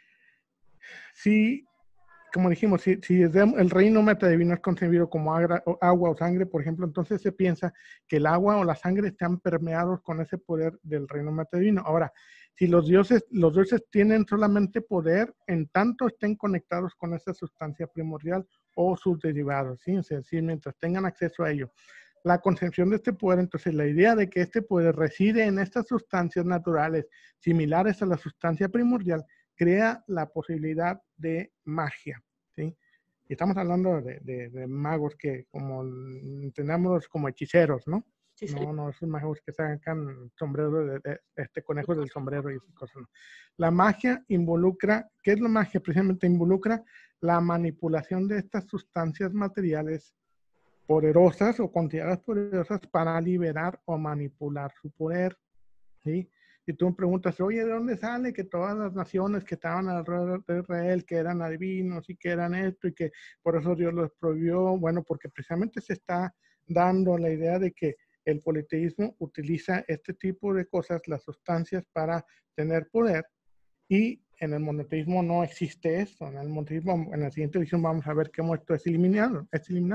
Si, como dijimos, si el reino metadivino es concebido como agua o sangre, por ejemplo, entonces se piensa que el agua o la sangre están permeados con ese poder del reino metadivino. Ahora, si los dioses tienen solamente poder en tanto estén conectados con esa sustancia primordial o sus derivados, ¿sí? Es decir, mientras tengan acceso a ello. La concepción de este poder, entonces la idea de que este poder reside en estas sustancias naturales similares a la sustancia primordial, crea la posibilidad de magia, ¿sí? Y estamos hablando de magos que, como entendamos, como hechiceros, ¿no? Sí, sí. No esos magos que sacan sombreros conejos del sombrero y esas cosas, ¿no? La magia involucra, ¿qué es la magia? Precisamente involucra la manipulación de estas sustancias materiales poderosas o consideradas poderosas para liberar o manipular su poder, ¿sí? Y tú me preguntas, oye, ¿de dónde sale que todas las naciones que estaban alrededor de Israel, que eran adivinos y que eran esto y que por eso Dios los prohibió? Bueno, porque precisamente se está dando la idea de que el politeísmo utiliza este tipo de cosas, las sustancias, para tener poder, y en el monoteísmo no existe esto. En el monoteísmo, en la siguiente edición vamos a ver cómo esto es eliminado.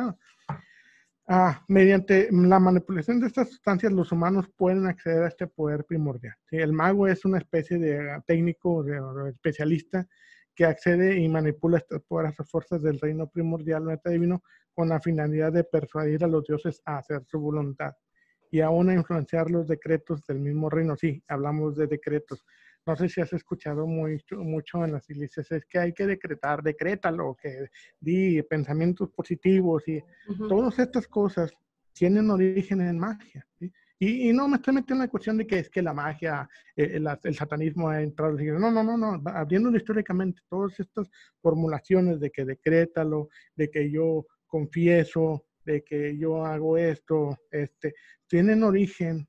Mediante la manipulación de estas sustancias, los humanos pueden acceder a este poder primordial, ¿sí? El mago es una especie de técnico, de especialista que accede y manipula estas poderosas fuerzas del reino primordial metadivino con la finalidad de persuadir a los dioses a hacer su voluntad y aún a influenciar los decretos del mismo reino. Sí, hablamos de decretos. No sé si has escuchado mucho en las iglesias, es que hay que decretar, decrétalo, que di pensamientos positivos y Uh-huh. todas estas cosas tienen origen en magia, ¿sí? Y no me estoy metiendo en la cuestión de que es que la magia, el satanismo ha entrado. No, abriéndolo históricamente, todas estas formulaciones de que decrétalo, de que yo confieso, de que yo hago esto, tienen origen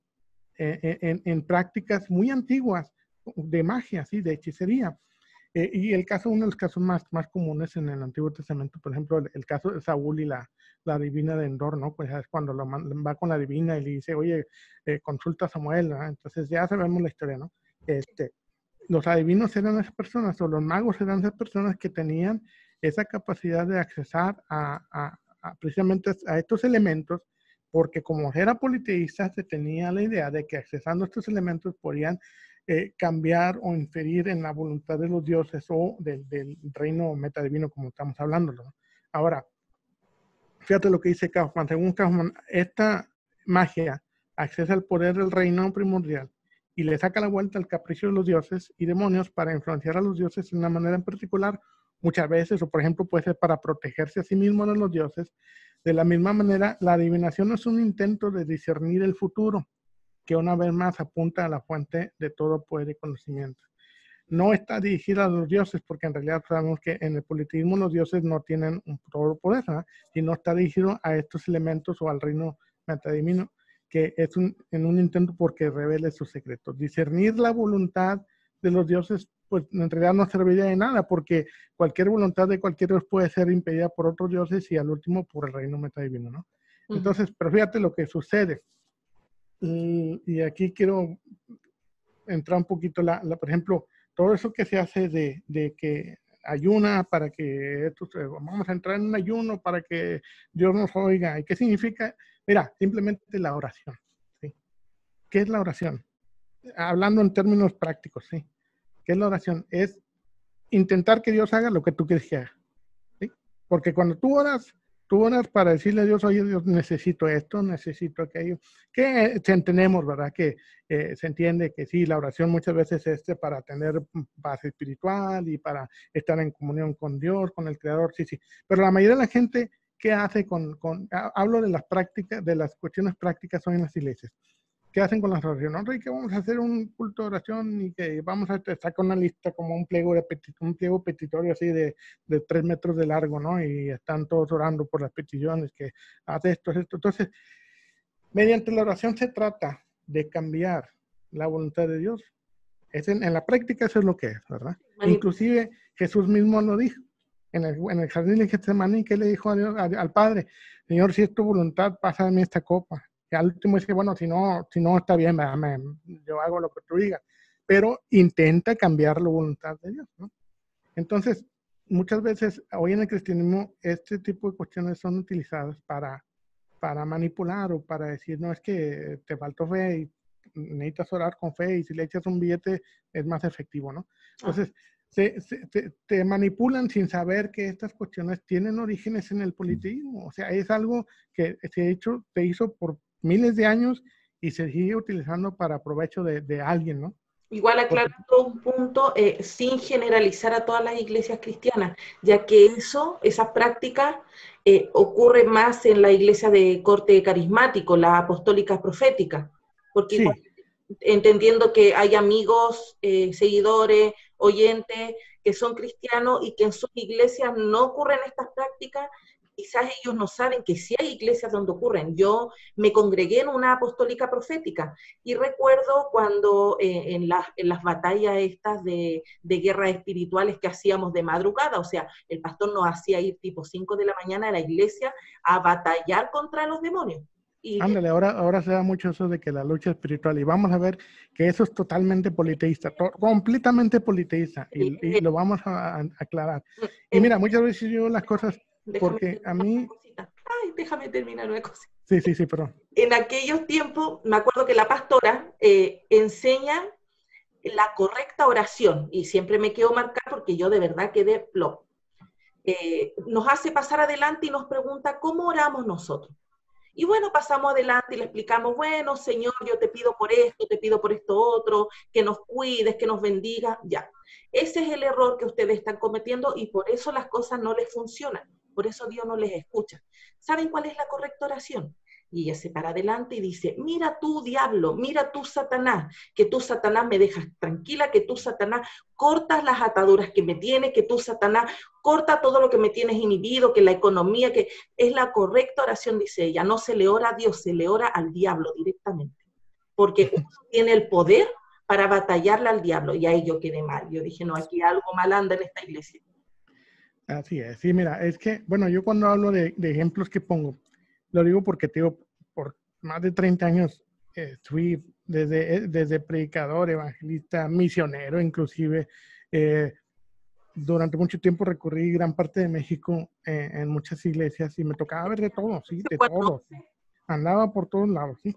en prácticas muy antiguas de magia, ¿sí? De hechicería. Y uno de los casos más comunes en el Antiguo Testamento, por ejemplo, el caso de Saúl y la divina de Endor, ¿no? Pues es cuando va con la divina y le dice, oye, consulta a Samuel, ¿no? Entonces ya sabemos la historia, ¿no? Los adivinos eran esas personas, o los magos eran esas personas que tenían esa capacidad de accesar precisamente a estos elementos, porque como era politeísta, se tenía la idea de que accesando a estos elementos podían cambiar o inferir en la voluntad de los dioses o del reino metadivino, como estamos hablando, ¿no? Ahora, fíjate lo que dice Kaufman. Según Kaufman, esta magia accesa al poder del reino primordial y le saca la vuelta al capricho de los dioses y demonios para influenciar a los dioses de una manera en particular, muchas veces, o por ejemplo puede ser para protegerse a sí mismo de los dioses. De la misma manera, la adivinación no es un intento de discernir el futuro, que una vez más apunta a la fuente de todo poder y conocimiento. No está dirigida a los dioses, porque en realidad sabemos que en el politeísmo los dioses no tienen un todo poder, ¿no? Sino está dirigido a estos elementos o al reino metadivino, que es en un intento porque revele sus secretos. Discernir la voluntad de los dioses, pues en realidad no serviría de nada, porque cualquier voluntad de cualquier dios puede ser impedida por otros dioses y al último por el reino metadivino, ¿no? Entonces, pero fíjate lo que sucede. Y aquí quiero entrar un poquito, por ejemplo, todo eso que se hace de que ayuna para que, vamos a entrar en un ayuno para que Dios nos oiga. ¿Y qué significa? Mira, simplemente la oración, ¿sí? ¿Qué es la oración? Hablando en términos prácticos, ¿sí? ¿Qué es la oración? Es intentar que Dios haga lo que tú quieres que haga, ¿sí? Porque cuando tú oras para decirle a Dios, oye, Dios, necesito esto, necesito aquello, que entendemos, ¿verdad? Que se entiende que sí, la oración muchas veces es para tener paz espiritual y para estar en comunión con Dios, con el Creador, sí, sí. Pero la mayoría de la gente, ¿qué hace hablo de las prácticas, de las cuestiones prácticas hoy en las iglesias? ¿Qué hacen con las oraciones? ¿No? Que vamos a hacer un culto de oración y que vamos a sacar una lista como un pliego petitorio así de 3 metros de largo, ¿no? Y están todos orando por las peticiones, que hace esto. Entonces, mediante la oración se trata de cambiar la voluntad de Dios. En la práctica eso es lo que es, ¿verdad? Inclusive Jesús mismo lo dijo. En el jardín de Getsemaní, que le dijo a Dios, al Padre, Señor, si es tu voluntad, pasa de mí esta copa. Y al último dice, bueno, si no está bien, yo hago lo que tú digas. Pero intenta cambiar la voluntad de Dios, ¿no? Entonces, muchas veces, hoy en el cristianismo, este tipo de cuestiones son utilizadas para manipular o para decir, no, es que te faltó fe y necesitas orar con fe y si le echas un billete es más efectivo, ¿no? Entonces, te manipulan sin saber que estas cuestiones tienen orígenes en el politeísmo. O sea, es algo que se hizo por miles de años y se sigue utilizando para provecho de alguien, ¿no? Igual aclarando un punto, sin generalizar a todas las iglesias cristianas, ya que esa práctica ocurre más en la iglesia de corte carismático, la apostólica profética, porque sí. Igual, entendiendo que hay amigos, seguidores, oyentes que son cristianos y que en sus iglesias no ocurren estas prácticas, quizás ellos no saben que sí hay iglesias donde ocurren. Yo me congregué en una apostólica profética y recuerdo cuando en las batallas estas de guerras espirituales que hacíamos de madrugada, o sea, el pastor nos hacía ir tipo 5 de la mañana a la iglesia a batallar contra los demonios. Ándale, ahora se da mucho eso de que la lucha espiritual, y vamos a ver que eso es totalmente politeísta, completamente politeísta, y lo vamos a aclarar. Y mira, muchas veces yo las cosas, porque a mí... Ay, déjame terminar una cosa. Sí, perdón. En aquellos tiempos, me acuerdo que la pastora enseña la correcta oración, y siempre me quedo marcada porque yo de verdad quedé plop. Nos hace pasar adelante y nos pregunta, ¿cómo oramos nosotros? Y bueno, pasamos adelante y le explicamos, bueno, Señor, yo te pido por esto otro, que nos cuides, que nos bendiga, ya. Ese es el error que ustedes están cometiendo y por eso las cosas no les funcionan, por eso Dios no les escucha. ¿Saben cuál es la correcta oración? Y ella se para adelante y dice, mira tú, diablo, mira tú, Satanás, que tú, Satanás, me dejas tranquila, que tú, Satanás, cortas las ataduras que me tienes, que tú, Satanás, corta todo lo que me tienes inhibido, que la economía, que es la correcta oración, dice ella. No se le ora a Dios, se le ora al diablo directamente. Porque uno tiene el poder para batallarle al diablo. Y ahí yo quedé mal. Yo dije, no, aquí algo mal anda en esta iglesia. Así es. Sí, mira, es que, bueno, yo cuando hablo de ejemplos que pongo, lo digo porque, te digo, por más de 30 años fui desde predicador, evangelista, misionero, inclusive. Durante mucho tiempo recorrí gran parte de México en muchas iglesias y me tocaba ver de todo, ¿sí? De todo. ¿Sí? Andaba por todos lados, ¿sí?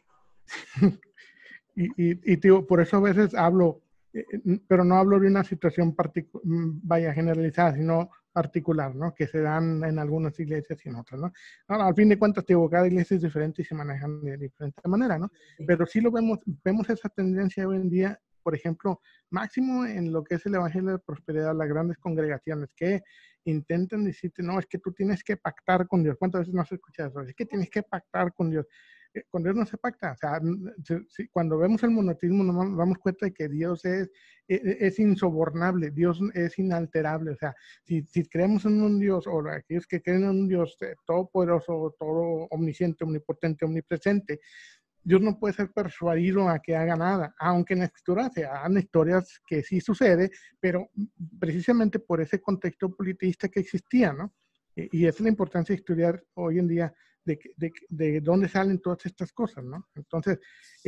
Y tío, por eso a veces hablo, pero no hablo de una situación vaya generalizada, sino particular, ¿no? Que se dan en algunas iglesias y en otras, ¿no? Ahora, al fin de cuentas, tío, cada iglesia es diferente y se manejan de diferente manera, ¿no? Pero sí lo vemos esa tendencia hoy en día, por ejemplo, máximo en lo que es el Evangelio de Prosperidad, las grandes congregaciones que intentan decirte, no, es que tú tienes que pactar con Dios. ¿Cuántas veces no has escuchado eso? Es que tienes que pactar con Dios. Con Dios no se pacta. O sea, cuando vemos el monoteísmo nos damos cuenta de que Dios es insobornable, Dios es inalterable. O sea, si creemos en un Dios, o aquellos que creen en un Dios todopoderoso, todo omnisciente, omnipotente, omnipresente, Dios no puede ser persuadido a que haga nada, aunque en la escritura se hagan historias que sí sucede, pero precisamente por ese contexto politista que existía, ¿no? Y esa es la importancia de estudiar hoy en día de dónde salen todas estas cosas, ¿no? Entonces,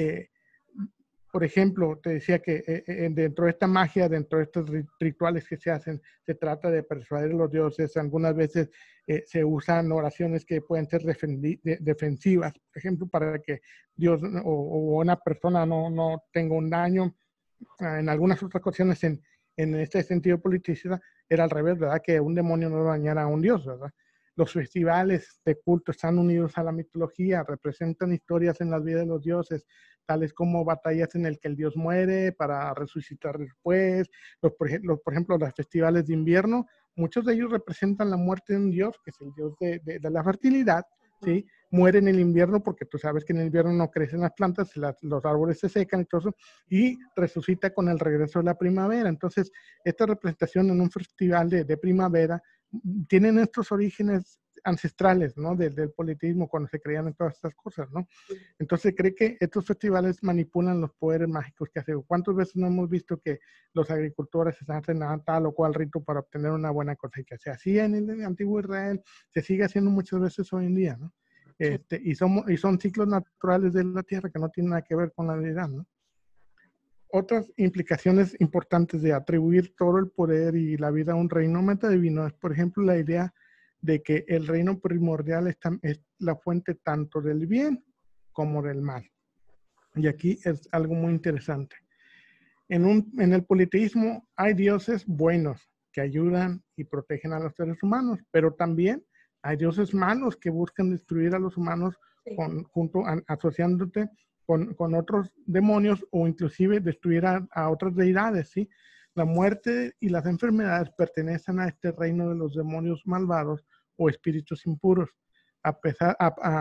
por ejemplo, te decía que dentro de esta magia, dentro de estos rituales que se hacen, se trata de persuadir a los dioses. Algunas veces se usan oraciones que pueden ser defensivas, por ejemplo, para que Dios o una persona no tenga un daño. En algunas otras ocasiones, en este sentido politicista, era al revés, ¿verdad? Que un demonio no dañara a un dios, ¿verdad? Los festivales de culto están unidos a la mitología, representan historias en las vidas de los dioses, tales como batallas en el que el dios muere para resucitar después. Por ejemplo, los festivales de invierno, muchos de ellos representan la muerte de un dios, que es el dios de la fertilidad, ¿sí? Muere en el invierno porque tú sabes que en el invierno no crecen las plantas, los árboles se secan y todo eso, y resucita con el regreso de la primavera. Entonces, esta representación en un festival de primavera tienen estos orígenes ancestrales, ¿no? Del politismo, cuando se creían en todas estas cosas, ¿no? Entonces, cree que estos festivales manipulan los poderes mágicos que hacen. ¿Cuántas veces no hemos visto que los agricultores hacen tal o cual rito para obtener una buena cosecha? Se hacía en el antiguo Israel, se sigue haciendo muchas veces hoy en día, ¿no? Y son ciclos naturales de la tierra que no tienen nada que ver con la deidad, ¿no? Otras implicaciones importantes de atribuir todo el poder y la vida a un reino metadivino es, por ejemplo, la idea de que el reino primordial es la fuente tanto del bien como del mal. Y aquí es algo muy interesante. En el politeísmo hay dioses buenos que ayudan y protegen a los seres humanos, pero también hay dioses malos que buscan destruir a los humanos asociándote con otros demonios o inclusive destruir a otras deidades, ¿sí? La muerte y las enfermedades pertenecen a este reino de los demonios malvados o espíritus impuros, a pesar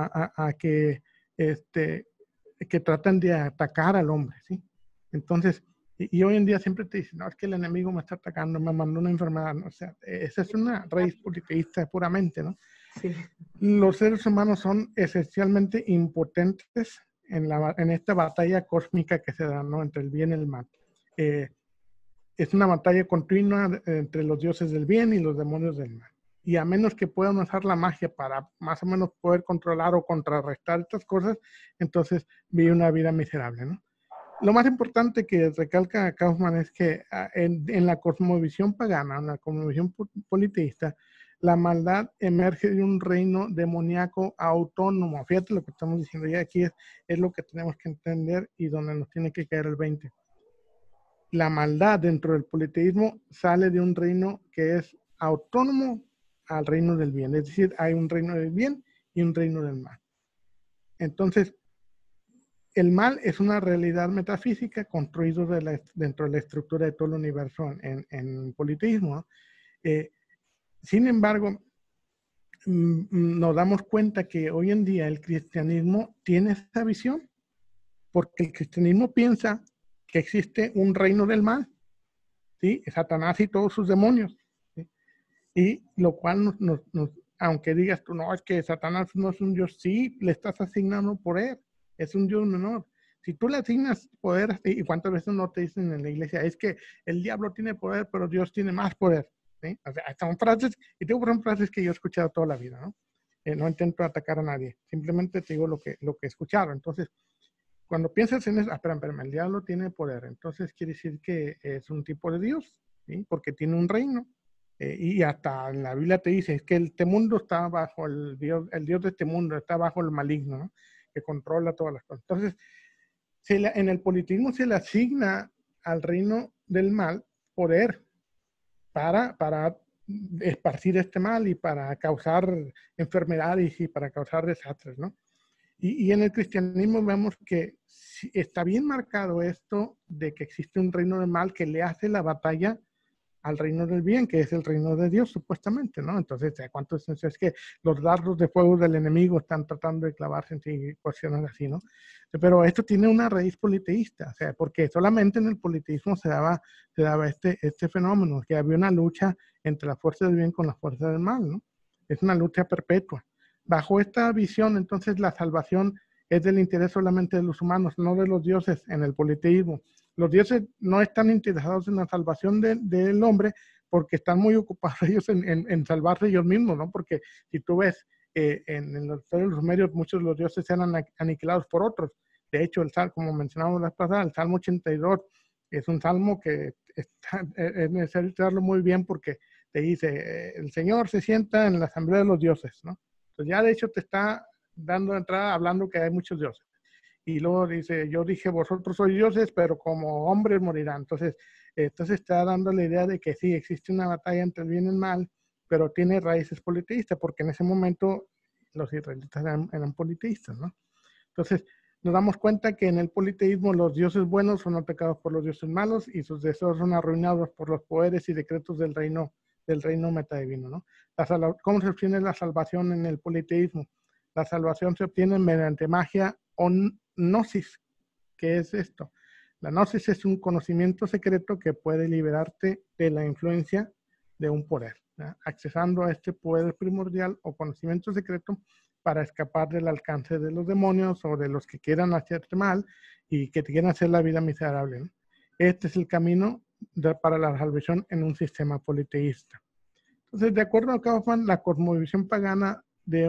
que tratan de atacar al hombre, ¿sí? Entonces, y hoy en día siempre te dicen, no, es que el enemigo me está atacando, me mandó una enfermedad, ¿no? O sea, esa es una raíz politeísta puramente, ¿no? Sí. Los seres humanos son esencialmente impotentes en esta batalla cósmica que se da, ¿no? Entre el bien y el mal. Es una batalla continua entre los dioses del bien y los demonios del mal. Y a menos que puedan usar la magia para más o menos poder controlar o contrarrestar estas cosas, entonces vive una vida miserable, ¿no? Lo más importante que recalca Kaufman es que en la cosmovisión pagana, en la cosmovisión politeísta, la maldad emerge de un reino demoníaco autónomo. Fíjate lo que estamos diciendo, y aquí es lo que tenemos que entender y donde nos tiene que caer el 20. La maldad dentro del politeísmo sale de un reino que es autónomo al reino del bien. Es decir, hay un reino del bien y un reino del mal. Entonces, el mal es una realidad metafísica construida dentro de la estructura de todo el universo en politeísmo, ¿no? Sin embargo, nos damos cuenta que hoy en día el cristianismo tiene esa visión, porque el cristianismo piensa que existe un reino del mal, ¿sí? Satanás y todos sus demonios, ¿sí? Y lo cual aunque digas tú, no, es que Satanás no es un Dios, sí, le estás asignando poder, es un Dios menor. Si tú le asignas poder, y cuántas veces no te dicen en la iglesia, es que el diablo tiene poder, pero Dios tiene más poder, ¿sí? O sea, son frases, y tengo por ejemplo frases que yo he escuchado toda la vida, ¿no? No intento atacar a nadie, simplemente te digo lo que he escuchado. Entonces, cuando piensas en eso, espera, el diablo tiene poder, entonces quiere decir que es un tipo de Dios, ¿sí? Porque tiene un reino. Y hasta en la Biblia te dice, es que este mundo está bajo el Dios de este mundo, está bajo el maligno, ¿no? Que controla todas las cosas. Entonces, en el politismo se le asigna al reino del mal poder para esparcir este mal y para causar enfermedades y para causar desastres, ¿no? Y en el cristianismo vemos que está bien marcado esto de que existe un reino del mal que le hace la batalla al reino del bien, que es el reino de Dios, supuestamente, ¿no? Entonces, ¿cuántos es que los dardos de fuego del enemigo están tratando de clavarse en sí, cuestiones así, ¿no? Pero esto tiene una raíz politeísta, o sea, porque solamente en el politeísmo se daba este fenómeno, que había una lucha entre las fuerzas del bien con las fuerzas del mal, ¿no? Es una lucha perpetua. Bajo esta visión, entonces, la salvación es del interés solamente de los humanos, no de los dioses en el politeísmo. Los dioses no están interesados en la salvación del hombre porque están muy ocupados ellos en salvarse ellos mismos, ¿no? Porque si tú ves en los sumerios, muchos de los dioses eran aniquilados por otros. De hecho, el salmo, como mencionamos la pasada, el Salmo 82 es un salmo que es necesario estudiarlo muy bien porque te dice, el Señor se sienta en la asamblea de los dioses, ¿no? Entonces ya de hecho te está dando entrada hablando que hay muchos dioses. Y luego dice, yo dije, vosotros sois dioses, pero como hombres morirán. Entonces está dando la idea de que sí, existe una batalla entre el bien y el mal, pero tiene raíces politeístas, porque en ese momento los israelitas eran politeístas, ¿no? Entonces, nos damos cuenta que en el politeísmo los dioses buenos son atacados por los dioses malos y sus deseos son arruinados por los poderes y decretos del reino metadivino, ¿no? ¿Cómo se obtiene la salvación en el politeísmo? La salvación se obtiene mediante magia o gnosis. ¿Qué es esto? La gnosis es un conocimiento secreto que puede liberarte de la influencia de un poder, ¿no? Accesando a este poder primordial o conocimiento secreto para escapar del alcance de los demonios o de los que quieran hacerte mal y que te quieran hacer la vida miserable, ¿no? Este es el camino para la salvación en un sistema politeísta. Entonces, de acuerdo a Kaufman, la cosmovisión pagana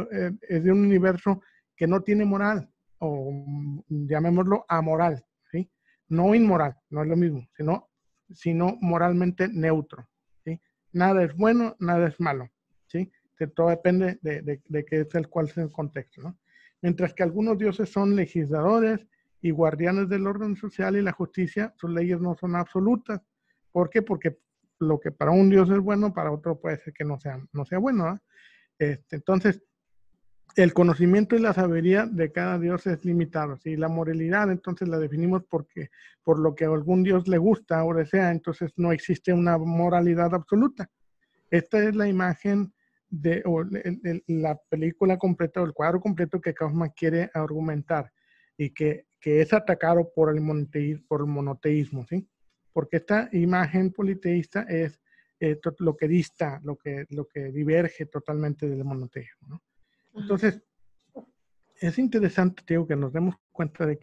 es de un universo que no tiene moral, o llamémoslo amoral, ¿sí? No inmoral, no es lo mismo, sino moralmente neutro, ¿sí? Nada es bueno, nada es malo, ¿sí? Todo depende de qué es cuál es el contexto, ¿no? Mientras que algunos dioses son legisladores y guardianes del orden social y la justicia, sus leyes no son absolutas. ¿Por qué? Porque lo que para un dios es bueno, para otro puede ser que no sea bueno, ¿eh? Entonces, el conocimiento y la sabiduría de cada dios es limitado. Si la moralidad, entonces la definimos por lo que a algún dios le gusta o desea, entonces no existe una moralidad absoluta. Esta es la imagen o la película completa o el cuadro completo que Kaufman quiere argumentar y que es atacado por el monoteísmo, ¿sí? Porque esta imagen politeísta es lo que dista, lo que diverge totalmente del monoteísmo, ¿no? Entonces, es interesante, digo, que nos demos cuenta de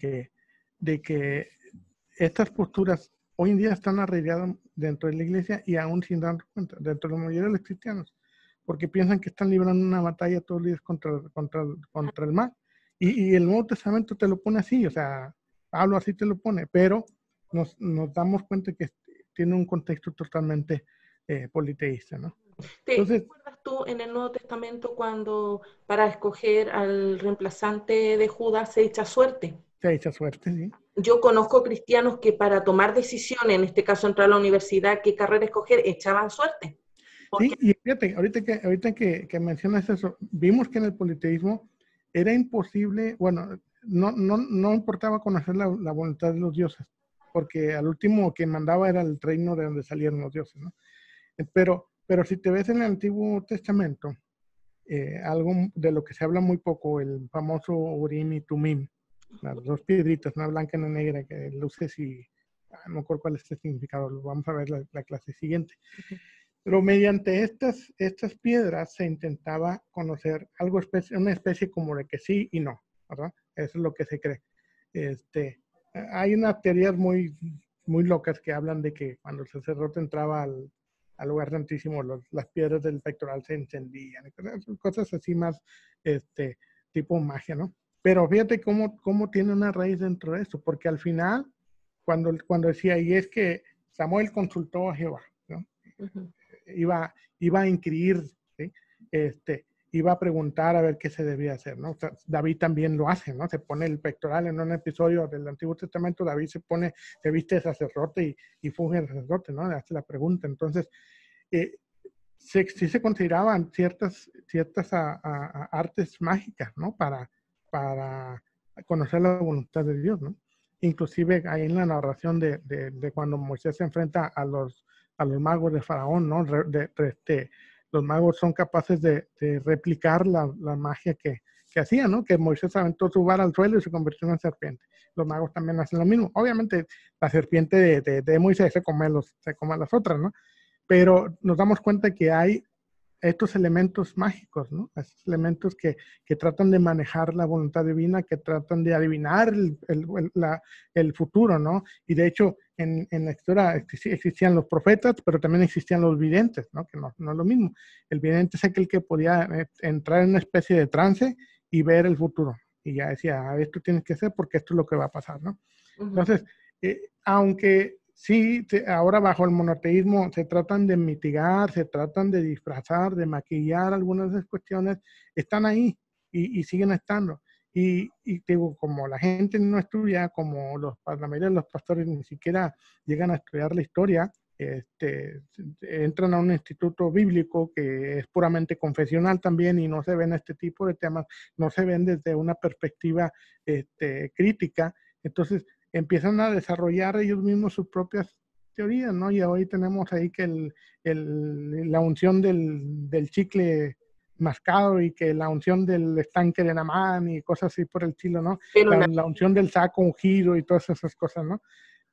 que estas posturas hoy en día están arraigadas dentro de la iglesia y aún sin dar cuenta, dentro de la mayoría de los cristianos, porque piensan que están librando una batalla todos los días contra el mal. Y el Nuevo Testamento te lo pone así, o sea, Pablo así te lo pone, pero nos damos cuenta que tiene un contexto totalmente politeísta, ¿no? ¿Te Entonces, acuerdas tú en el Nuevo Testamento cuando para escoger al reemplazante de Judas se echa suerte? se echa suerte, ¿sí? Yo conozco cristianos que para tomar decisiones, en este caso entrar a la universidad, qué carrera escoger, echaban suerte. Porque Sí, y fíjate, ahorita que mencionas eso, vimos que en el politeísmo era imposible, bueno, no importaba conocer la voluntad de los dioses, porque al último que mandaba era el reino de donde salieron los dioses, ¿no? Pero si te ves en el Antiguo Testamento, algo de lo que se habla muy poco, el famoso Urim y Tumim, las dos piedritas, una blanca y una negra, que luces y no me acuerdo cuál es el significado, lo vamos a ver la clase siguiente. Pero mediante estas piedras se intentaba conocer algo, una especie como de que sí y no, ¿verdad? Eso es lo que se cree. Hay unas teorías muy locas que hablan de que cuando el sacerdote entraba al lugar santísimo, las piedras del pectoral se encendían, cosas así más tipo magia, ¿no? Pero fíjate cómo tiene una raíz dentro de eso, porque al final, cuando decía, y es que Samuel consultó a Jehová, ¿no? Iba a inquirir, ¿sí? Iba a preguntar a ver qué se debía hacer, ¿no? O sea, David también lo hace, ¿no? Se pone el pectoral en un episodio del Antiguo Testamento, David se viste de sacerdote y funge de sacerdote, ¿no? Le hace la pregunta. Entonces, sí se consideraban ciertas artes mágicas, ¿no? Para conocer la voluntad de Dios, ¿no? Inclusive ahí en la narración de cuando Moisés se enfrenta a los magos de Faraón, ¿no? Los magos son capaces de replicar la magia que hacían, ¿no? Que Moisés aventó su vara al suelo y se convirtió en una serpiente. Los magos también hacen lo mismo. Obviamente la serpiente de Moisés se come a las otras, ¿no? Pero nos damos cuenta que hay estos elementos mágicos, ¿no? Estos elementos que tratan de manejar la voluntad divina, que tratan de adivinar el futuro, ¿no? Y de hecho, en la historia existían los profetas, pero también existían los videntes, ¿no? Que no es lo mismo. El vidente es aquel que podía entrar en una especie de trance y ver el futuro. Y ya decía, esto tienes que hacer porque esto es lo que va a pasar, ¿no? Entonces, aunque sí, ahora bajo el monoteísmo se tratan de mitigar, se tratan de disfrazar, de maquillar algunas de esas cuestiones, están ahí y siguen estando. Y digo, como la gente no estudia, como la mayoría de los pastores ni siquiera llegan a estudiar la historia, entran a un instituto bíblico que es puramente confesional también y no se ven este tipo de temas, no se ven desde una perspectiva crítica. Entonces, empiezan a desarrollar ellos mismos sus propias teorías, ¿no? Y hoy tenemos ahí que la unción del chicle mascado y que la unción del estanque de Namán y cosas así por el estilo, ¿no? La unción del saco ungido y todas esas cosas, ¿no?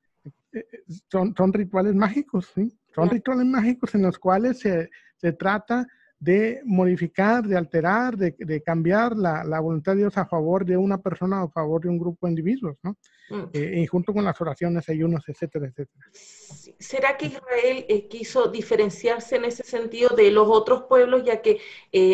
Son rituales mágicos, ¿sí? Son rituales mágicos en los cuales se trata de modificar, de alterar, de cambiar la voluntad de Dios a favor de una persona o a favor de un grupo de individuos, ¿no? Y junto con las oraciones, ayunos, etcétera, etcétera. ¿Será que Israel quiso diferenciarse en ese sentido de los otros pueblos, ya que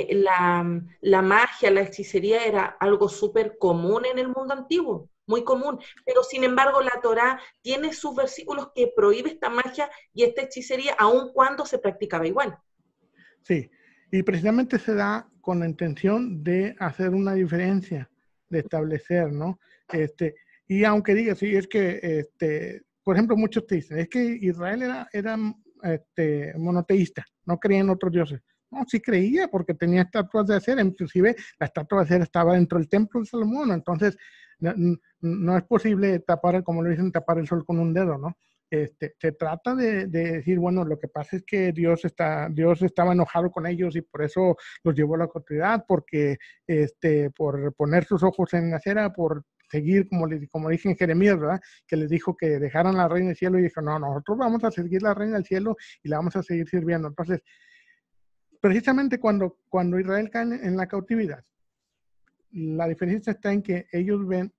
la magia, la hechicería era algo súper común en el mundo antiguo? Muy común, pero sin embargo la Torá tiene sus versículos que prohíbe esta magia y esta hechicería aun cuando se practicaba igual. Sí, y precisamente se da con la intención de hacer una diferencia, de establecer, ¿no? Y aunque diga, sí, es que, por ejemplo, muchos te dicen, es que Israel era monoteísta, no creía en otros dioses. No, sí creía porque tenía estatuas de acera, inclusive la estatua de acera estaba dentro del templo de Salomón, entonces no es posible tapar, como lo dicen, tapar el sol con un dedo, ¿no? Se trata de decir, bueno, lo que pasa es que Dios estaba enojado con ellos y por eso los llevó a la cautividad, porque por poner sus ojos en la acera, por seguir, como dije en Jeremías, ¿verdad? Que les dijo que dejaran a la reina del cielo y dijo, no, nosotros vamos a seguir la reina del cielo y la vamos a seguir sirviendo. Entonces, precisamente cuando Israel cae en la cautividad, la diferencia está en que ellos ven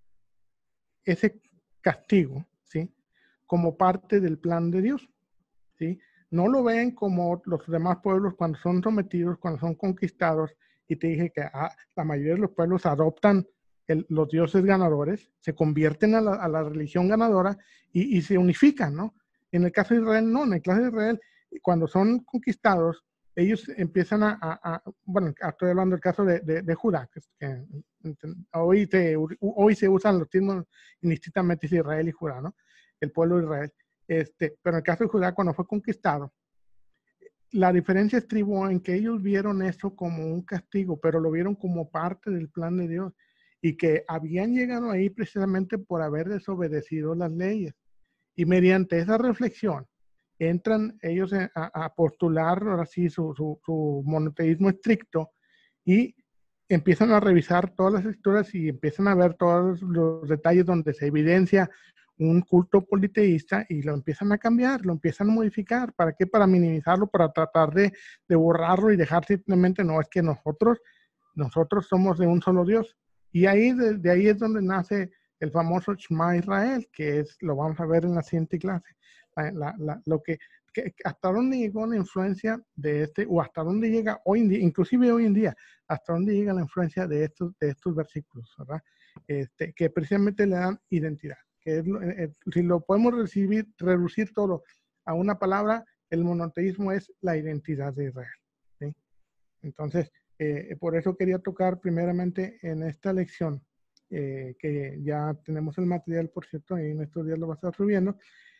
ese castigo, ¿sí? Como parte del plan de Dios, ¿sí? No lo ven como los demás pueblos cuando son sometidos, cuando son conquistados, y te dije que la mayoría de los pueblos adoptan los dioses ganadores, se convierten a la religión ganadora y se unifican, ¿no? En el caso de Israel, no, en el caso de Israel, cuando son conquistados, ellos empiezan bueno, estoy hablando del caso de Judá, que hoy se usan los términos indistintamente de Israel y Judá, ¿no? El pueblo de Israel. Pero en el caso de Judá, cuando fue conquistado, la diferencia estribó en que ellos vieron eso como un castigo, pero lo vieron como parte del plan de Dios y que habían llegado ahí precisamente por haber desobedecido las leyes. Y mediante esa reflexión entran ellos a postular ahora sí su monoteísmo estricto y empiezan a revisar todas las escrituras y empiezan a ver todos los detalles donde se evidencia un culto politeísta y lo empiezan a cambiar, lo empiezan a modificar. ¿Para qué? Para minimizarlo, para tratar de borrarlo y dejar simplemente, no, es que nosotros somos de un solo Dios. Y ahí, de ahí es donde nace el famoso Shema Israel, que es, lo vamos a ver en la siguiente clase. Lo que hasta dónde llegó la influencia de o hasta dónde llega hoy en día, inclusive hoy en día, hasta dónde llega la influencia de estos versículos, ¿verdad? Que precisamente le dan identidad. Que si lo podemos reducir todo a una palabra, el monoteísmo es la identidad de Israel, ¿sí? Entonces, por eso quería tocar primeramente en esta lección, que ya tenemos el material, por cierto, y en estos días lo va a estar subiendo,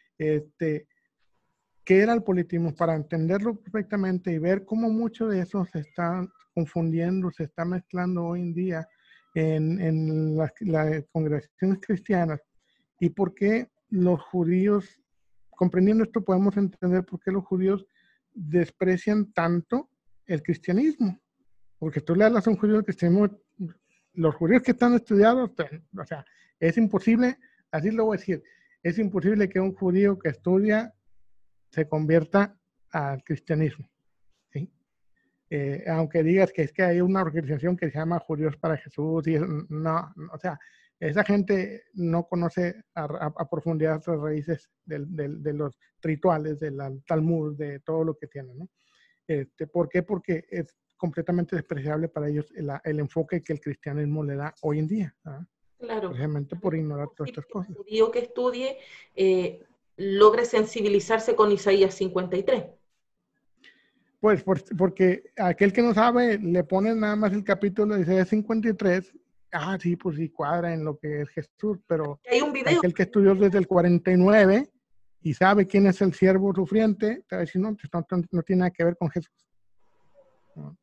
¿qué era el politeísmo? Para entenderlo perfectamente y ver cómo mucho de eso se está confundiendo, se está mezclando hoy en día en las congregaciones cristianas, y por qué los judíos, comprendiendo esto, podemos entender por qué los judíos desprecian tanto el cristianismo. Porque tú le hablas a un judío del cristianismo, los judíos que están estudiados, o sea, es imposible, así lo voy a decir, es imposible que un judío que estudia se convierta al cristianismo, ¿sí? Aunque digas que es que hay una organización que se llama Judíos para Jesús, y no, o sea, esa gente no conoce a profundidad las raíces de los rituales, del Talmud, de todo lo que tienen, ¿no? ¿Por qué? Porque es completamente despreciable para ellos el enfoque que el cristianismo le da hoy en día, ¿verdad? Claro. Precisamente por ignorar todas estas cosas. El judío que estudie logre sensibilizarse con Isaías 53. Pues porque aquel que no sabe, le pones nada más el capítulo de Isaías 53, sí, pues sí cuadra en lo que es Jesús, pero hay un video. Aquel que estudió desde el 49 y sabe quién es el siervo sufriente, te va a decir, no, no tiene nada que ver con Jesús. ¿No?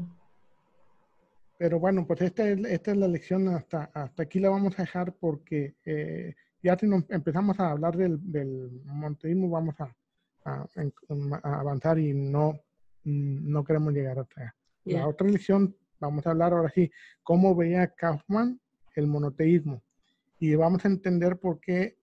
Pero bueno, pues esta es la lección, hasta aquí la vamos a dejar, porque ya si empezamos a hablar del monoteísmo, vamos a avanzar y no queremos llegar hasta allá. La otra lección, vamos a hablar ahora sí, cómo veía Kaufman el monoteísmo, y vamos a entender por qué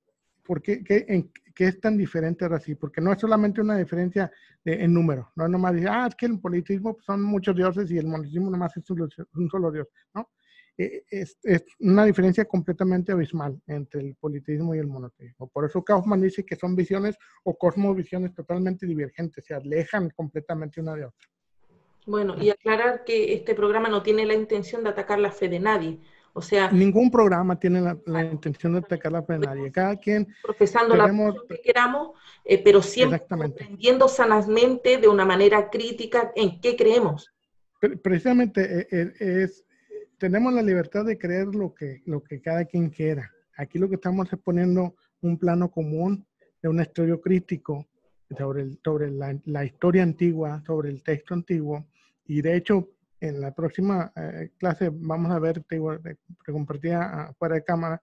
es tan diferente ahora sí, porque no es solamente una diferencia en número, no es nomás decir, es que el politeísmo son muchos dioses y el monoteísmo nomás es un solo dios, ¿no? Es una diferencia completamente abismal entre el politeísmo y el monoteísmo. Por eso Kaufman dice que son visiones o cosmovisiones totalmente divergentes, se alejan completamente una de otra. Bueno, y aclarar que este programa no tiene la intención de atacar la fe de nadie. O sea, ningún programa tiene la intención de atacar la fe de nadie. Cada quien profesando la religión que queramos, pero siempre comprendiendo sanamente de una manera crítica en qué creemos. Precisamente tenemos la libertad de creer lo que cada quien quiera. Aquí lo que estamos es poniendo un plano común de un estudio crítico sobre la historia antigua, sobre el texto antiguo, y de hecho en la próxima clase vamos a ver, te compartía fuera de cámara,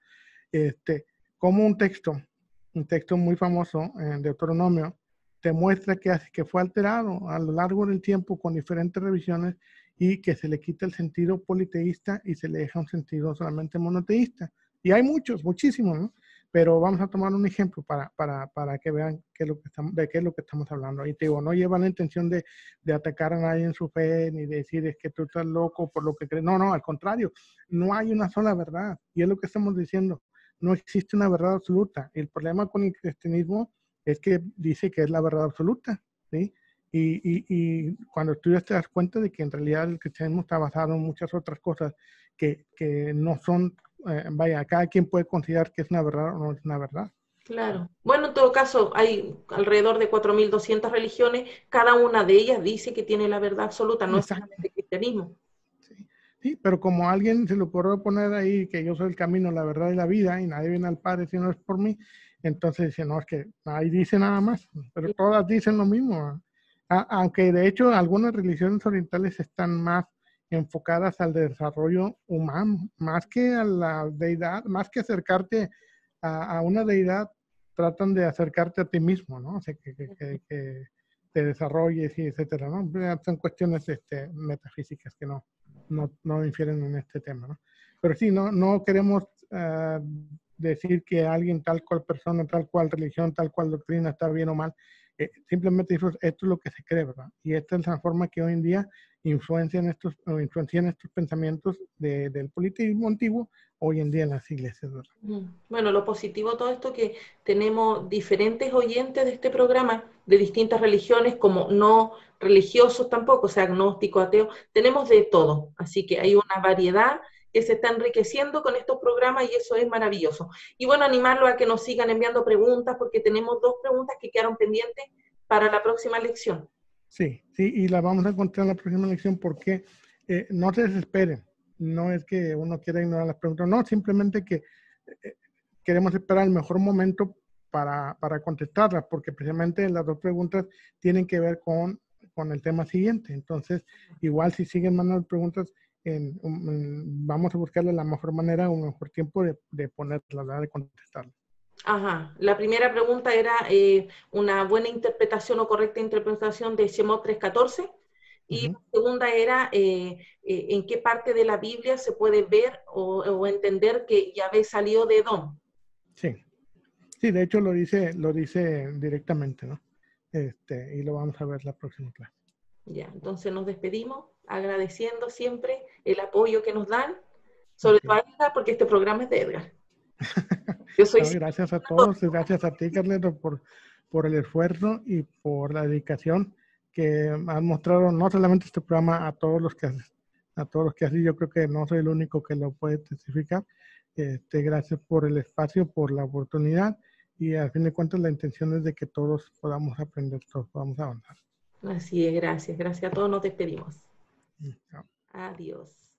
cómo un texto muy famoso en Deuteronomio te muestra que fue alterado a lo largo del tiempo con diferentes revisiones, y que se le quita el sentido politeísta y se le deja un sentido solamente monoteísta. Y hay muchísimos, ¿no? Pero vamos a tomar un ejemplo para que vean de qué es lo que estamos hablando. Y te digo, no lleva la intención de atacar a nadie en su fe, ni de decir es que tú estás loco por lo que crees. No, al contrario, no hay una sola verdad. Y es lo que estamos diciendo, no existe una verdad absoluta. El problema con el cristianismo es que dice que es la verdad absoluta, ¿sí? Y cuando estudias te das cuenta de que en realidad el cristianismo está basado en muchas otras cosas que no son, cada quien puede considerar que es una verdad o no es una verdad. Claro. Bueno, en todo caso, hay alrededor de 4.200 religiones, cada una de ellas dice que tiene la verdad absoluta, no es solamente el cristianismo. Sí, pero como a alguien se le ocurrió poner ahí que yo soy el camino, la verdad y la vida, y nadie viene al Padre si no es por mí, entonces dice, no, es que ahí dice nada más, pero todas dicen lo mismo. Aunque de hecho algunas religiones orientales están más enfocadas al desarrollo humano, más que a la deidad, más que acercarte a una deidad, tratan de acercarte a ti mismo, ¿no? O sea, que te desarrolles y etcétera, ¿no? Son cuestiones metafísicas que no no infieren en este tema, ¿no? Pero sí, no queremos decir que alguien, tal cual persona, tal cual religión, tal cual doctrina está bien o mal. Simplemente esto es lo que se cree, ¿verdad? Y esta es la forma que hoy en día influencian estos pensamientos del politismo antiguo hoy en día en las iglesias, ¿verdad? Bueno, lo positivo de todo esto es que tenemos diferentes oyentes de este programa de distintas religiones, como no religiosos tampoco, o sea, agnósticos, ateos, tenemos de todo, así que hay una variedad que se está enriqueciendo con estos programas y eso es maravilloso. Y bueno, animarlos a que nos sigan enviando preguntas, porque tenemos 2 preguntas que quedaron pendientes para la próxima lección. Sí, y la vamos a encontrar en la próxima lección porque no se desesperen. No es que uno quiera ignorar las preguntas, no, simplemente que queremos esperar el mejor momento para contestarlas, porque precisamente las 2 preguntas tienen que ver con el tema siguiente. Entonces, igual si siguen mandando preguntas, vamos a buscarle la mejor manera, un mejor tiempo de ponerlas, de contestarlas. Ajá. La primera pregunta era una buena interpretación o correcta interpretación de Shemot 3:14. Y la segunda era en qué parte de la Biblia se puede ver o entender que Yahvé salió de Edom. Sí, de hecho lo dice directamente, ¿no? Y lo vamos a ver la próxima clase. Ya, entonces nos despedimos agradeciendo siempre el apoyo que nos dan, sobre todo a Edgar, porque este programa es de Edgar. Yo soy... No, gracias a todos, gracias a ti, Carleto, por el esfuerzo y por la dedicación que han mostrado, no solamente este programa, a todos los que hacen. Yo creo que no soy el único que lo puede testificar. Gracias por el espacio, por la oportunidad, y a fin de cuentas la intención es de que todos podamos aprender, todos podamos avanzar. Así es, gracias. Gracias a todos, nos despedimos. Chao. Adiós.